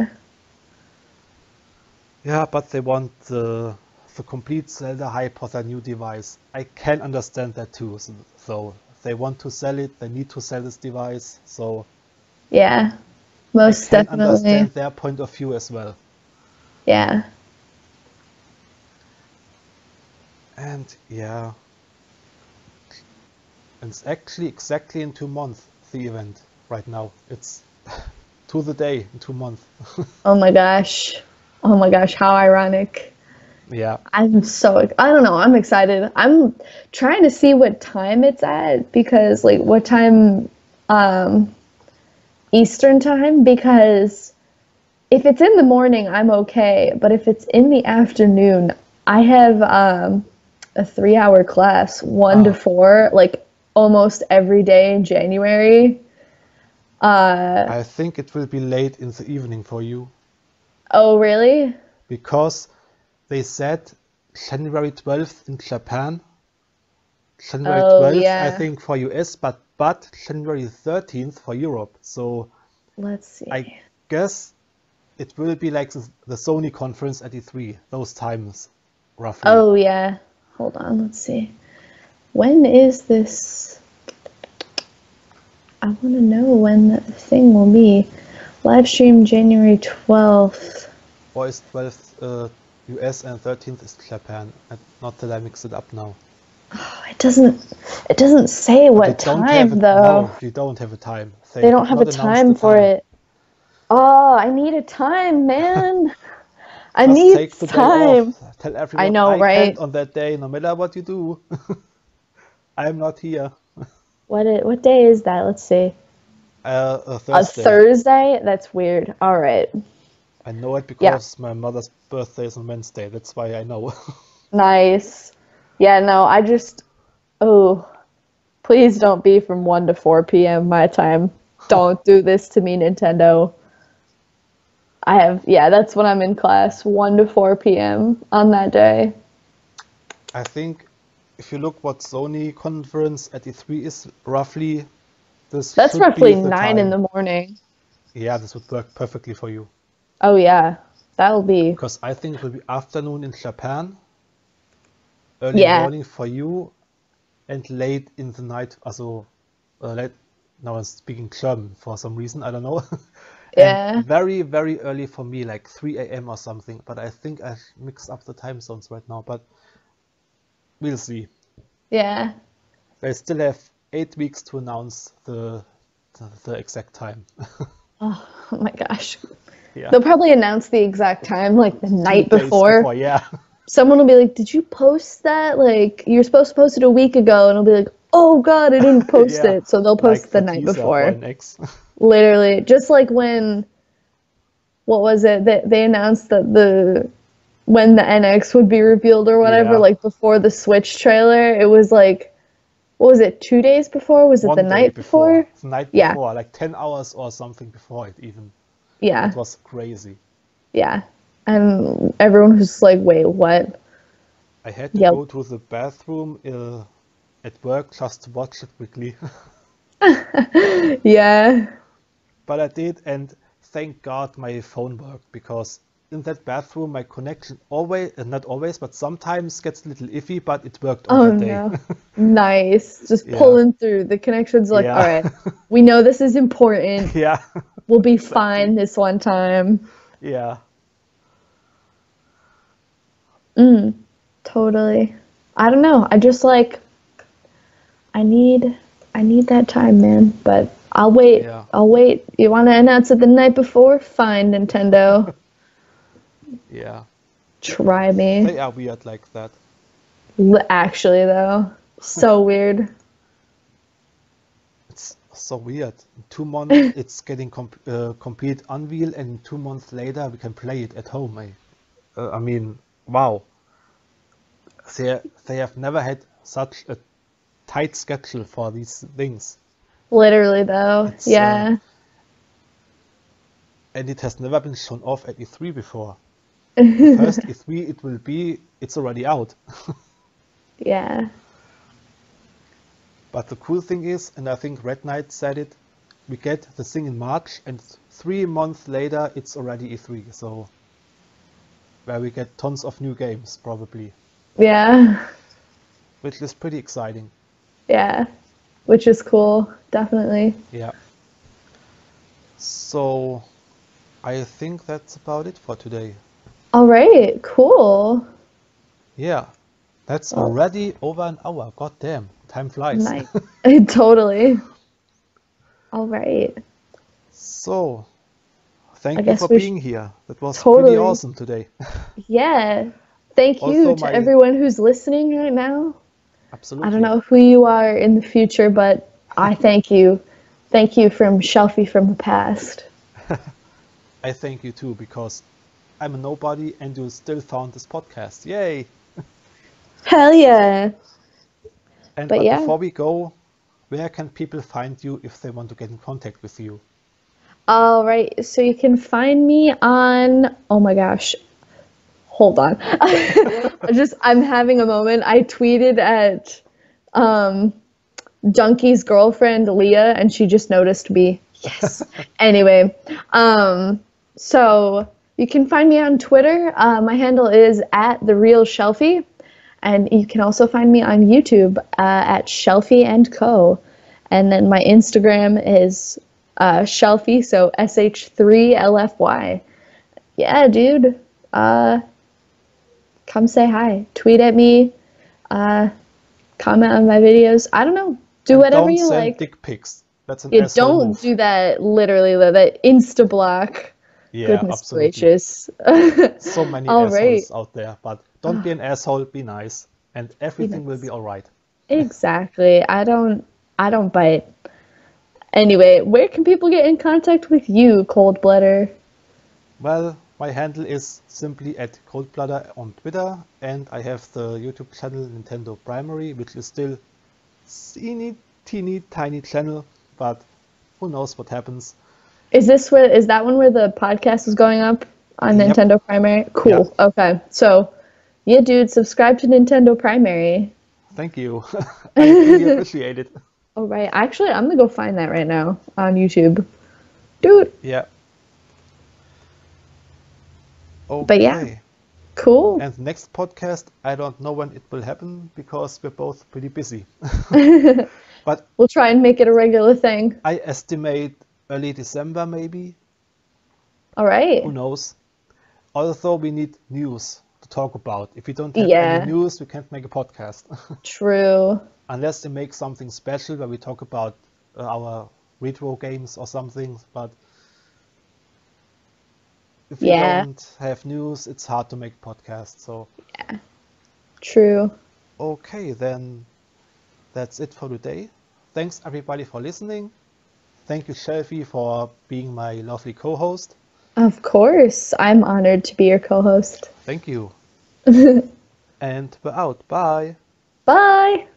Yeah, but they want the complete Zelda hype for their new device. I can understand that too. So they want to sell it, they need to sell this device. So Yeah, I most can definitely. understand their point of view as well. Yeah. And yeah, it's actually exactly in 2 months, the event right now. It's to the day in 2 months. Oh my gosh. Oh my gosh, how ironic. Yeah. I don't know, I'm excited. I'm trying to see what time it's at because like what time um Eastern time because if it's in the morning I'm okay, but if it's in the afternoon, I have a 3-hour class, 1 to Oh, 4, like almost every day in January. I think it will be late in the evening for you Oh really? because they said January 12th in Japan, January Oh 12th I yeah. think for US, but January 13th for Europe. So Let's I see. guess it will be like the Sony conference at E3, those times roughly. Oh yeah. Hold on, let's see. When is this? I want to know when the thing will be. Live stream January 12th. Or is 12th US and 13th is Japan? Not that I mix it up now. Oh, it doesn't say But you what don't have time it. though. No, you don't have a time. They They don't did have a not announce the time for time. it. Oh, I need a time, man. I Just need take the day time. off. Tell I everyone know, I can't right? on that day, no matter what you do. I'm not here. What day is that? Let's see. A A Thursday. Thursday? That's weird. All right. I know it Yeah. because my mother's birthday is on Wednesday. That's why I know. Nice. Yeah, no, I just oh, please don't be from 1 to 4 p.m. my time. Don't do this to me, Nintendo. Yeah, that's when I'm in class, 1 to 4 p.m. on that day. I think if you look what Sony conference at E3 is roughly, this That's should be roughly the 9 in time. the morning. Yeah, this would work perfectly for you. Oh, yeah. That'll be, Because I think it will be afternoon in Japan, early yeah, morning for you, and late in the night. Also, late. Now I'm speaking German for some reason. I don't know. And yeah, very, very early for me, like 3 a.m. or something. But I think I mixed up the time zones right now. But we'll see. yeah. They still have 8 weeks to announce the exact time. Oh, oh my gosh. Yeah, They'll probably announce the exact time like the two night days before. before. Yeah, Someone will be like, "Did you post that? Like, you're supposed to post it a week ago." And I'll be like, "Oh God, I didn't post yeah, it." So they'll post like it the the night teaser for before. an X. Literally, just like when what was it that they announced that the when the NX would be revealed or whatever, Yeah, like before the Switch trailer, it was like what was it, 2 days before? Was it the One day night before, before? the night Yeah, before, like 10 hours or something before it even. It yeah, was crazy. yeah. And everyone was like, wait, what? I had to Yep. go to the bathroom at work just to watch it quickly. Yeah. But I did, and thank God my phone worked, because in that bathroom my connection always, not always, but sometimes gets a little iffy, but it worked on Oh that day. no. Nice. Just Yeah, pulling through. The connection's like, all yeah, right, we know this is important. yeah, We'll be exactly. fine this one time. Yeah, Totally. I don't know. I just like I need I need that time, man. But I'll wait. yeah, I'll wait. You want to announce it the night before? Fine, Nintendo. yeah. Try me. They are weird like that. Actually, though, so weird. It's so weird. In 2 months it's getting complete unveil, and 2 months later we can play it at home. I mean, wow. They have never had such a tight schedule for these things. Literally, though. It's Yeah. and it has never been shown off at E3 before. The first E3 it will be, it's already out. Yeah. But the cool thing is, and I think Red Knight said it, we get the thing in March, and 3 months later it's already E3. So where we get tons of new games probably, Yeah. which is pretty exciting. Yeah. Which is cool. Definitely. Yeah. So I think that's about it for today. All right. Cool. Yeah, that's Well, already over an hour. God damn, time flies. nice. Totally. All right. So, I thank you for guess we being should here. That was pretty totally. awesome today. Yeah. Thank you Also, to my everyone who's listening right now. I don't absolutely, know who you are in the future, but I thank you. Thank you from Shelfie from the past. I thank you too, because I'm a nobody and you still found this podcast. Yay! Hell yeah. And But but yeah. before we go, where can people find you if they want to get in contact with you? All right. So you can find me on, oh my gosh, hold on. I'm having a moment. I tweeted at Junkie's girlfriend Leah, and she just noticed me. Yes. Anyway, so you can find me on Twitter. My handle is at the real Shelfie, and you can also find me on YouTube at Shelfie and Co. And then my Instagram is Shelfie, so sh3lfy. Yeah, dude. Come say hi. Tweet at me. Comment on my videos. I don't know. Do And whatever don't you send like. dick pics. That's an You asshole don't move. do that literally, that insta block. Yeah, Goodness absolutely. gracious. So many All right. assholes out there, but don't be an asshole, be nice, and Be everything will be nice. all right. Exactly. I don't bite. Anyway, where can people get in contact with you, Cold Blooded? Well, my handle is simply at coldbladder on Twitter, and I have the YouTube channel Nintendo Primary, which is still teeny, teeny, tiny channel, but who knows what happens. Is that one where the podcast is going up on Yep, Nintendo Primary? yeah, Cool. Okay. So, yeah, dude, subscribe to Nintendo Primary. thank you. I really appreciate it. All right. Actually, I'm gonna go find that right now on YouTube. Dude. Yeah, But yeah, okay. cool. And next podcast, I don't know when it will happen because we're both pretty busy. But We'll try and make it a regular thing. I estimate early December maybe. All Who right. knows? Also, we need news to talk about. If we don't have any Yeah, news, we can't make a podcast. true. Unless they make something special where we talk about our retro games or something. But if we Yeah, don't have news, it's hard to make a podcast. So, true. okay, then that's it for today. Thanks everybody for listening. Thank you, Shelfie, for being my lovely co-host. Of course. I'm honored to be your co-host. Thank you. And we're out. Bye. Bye.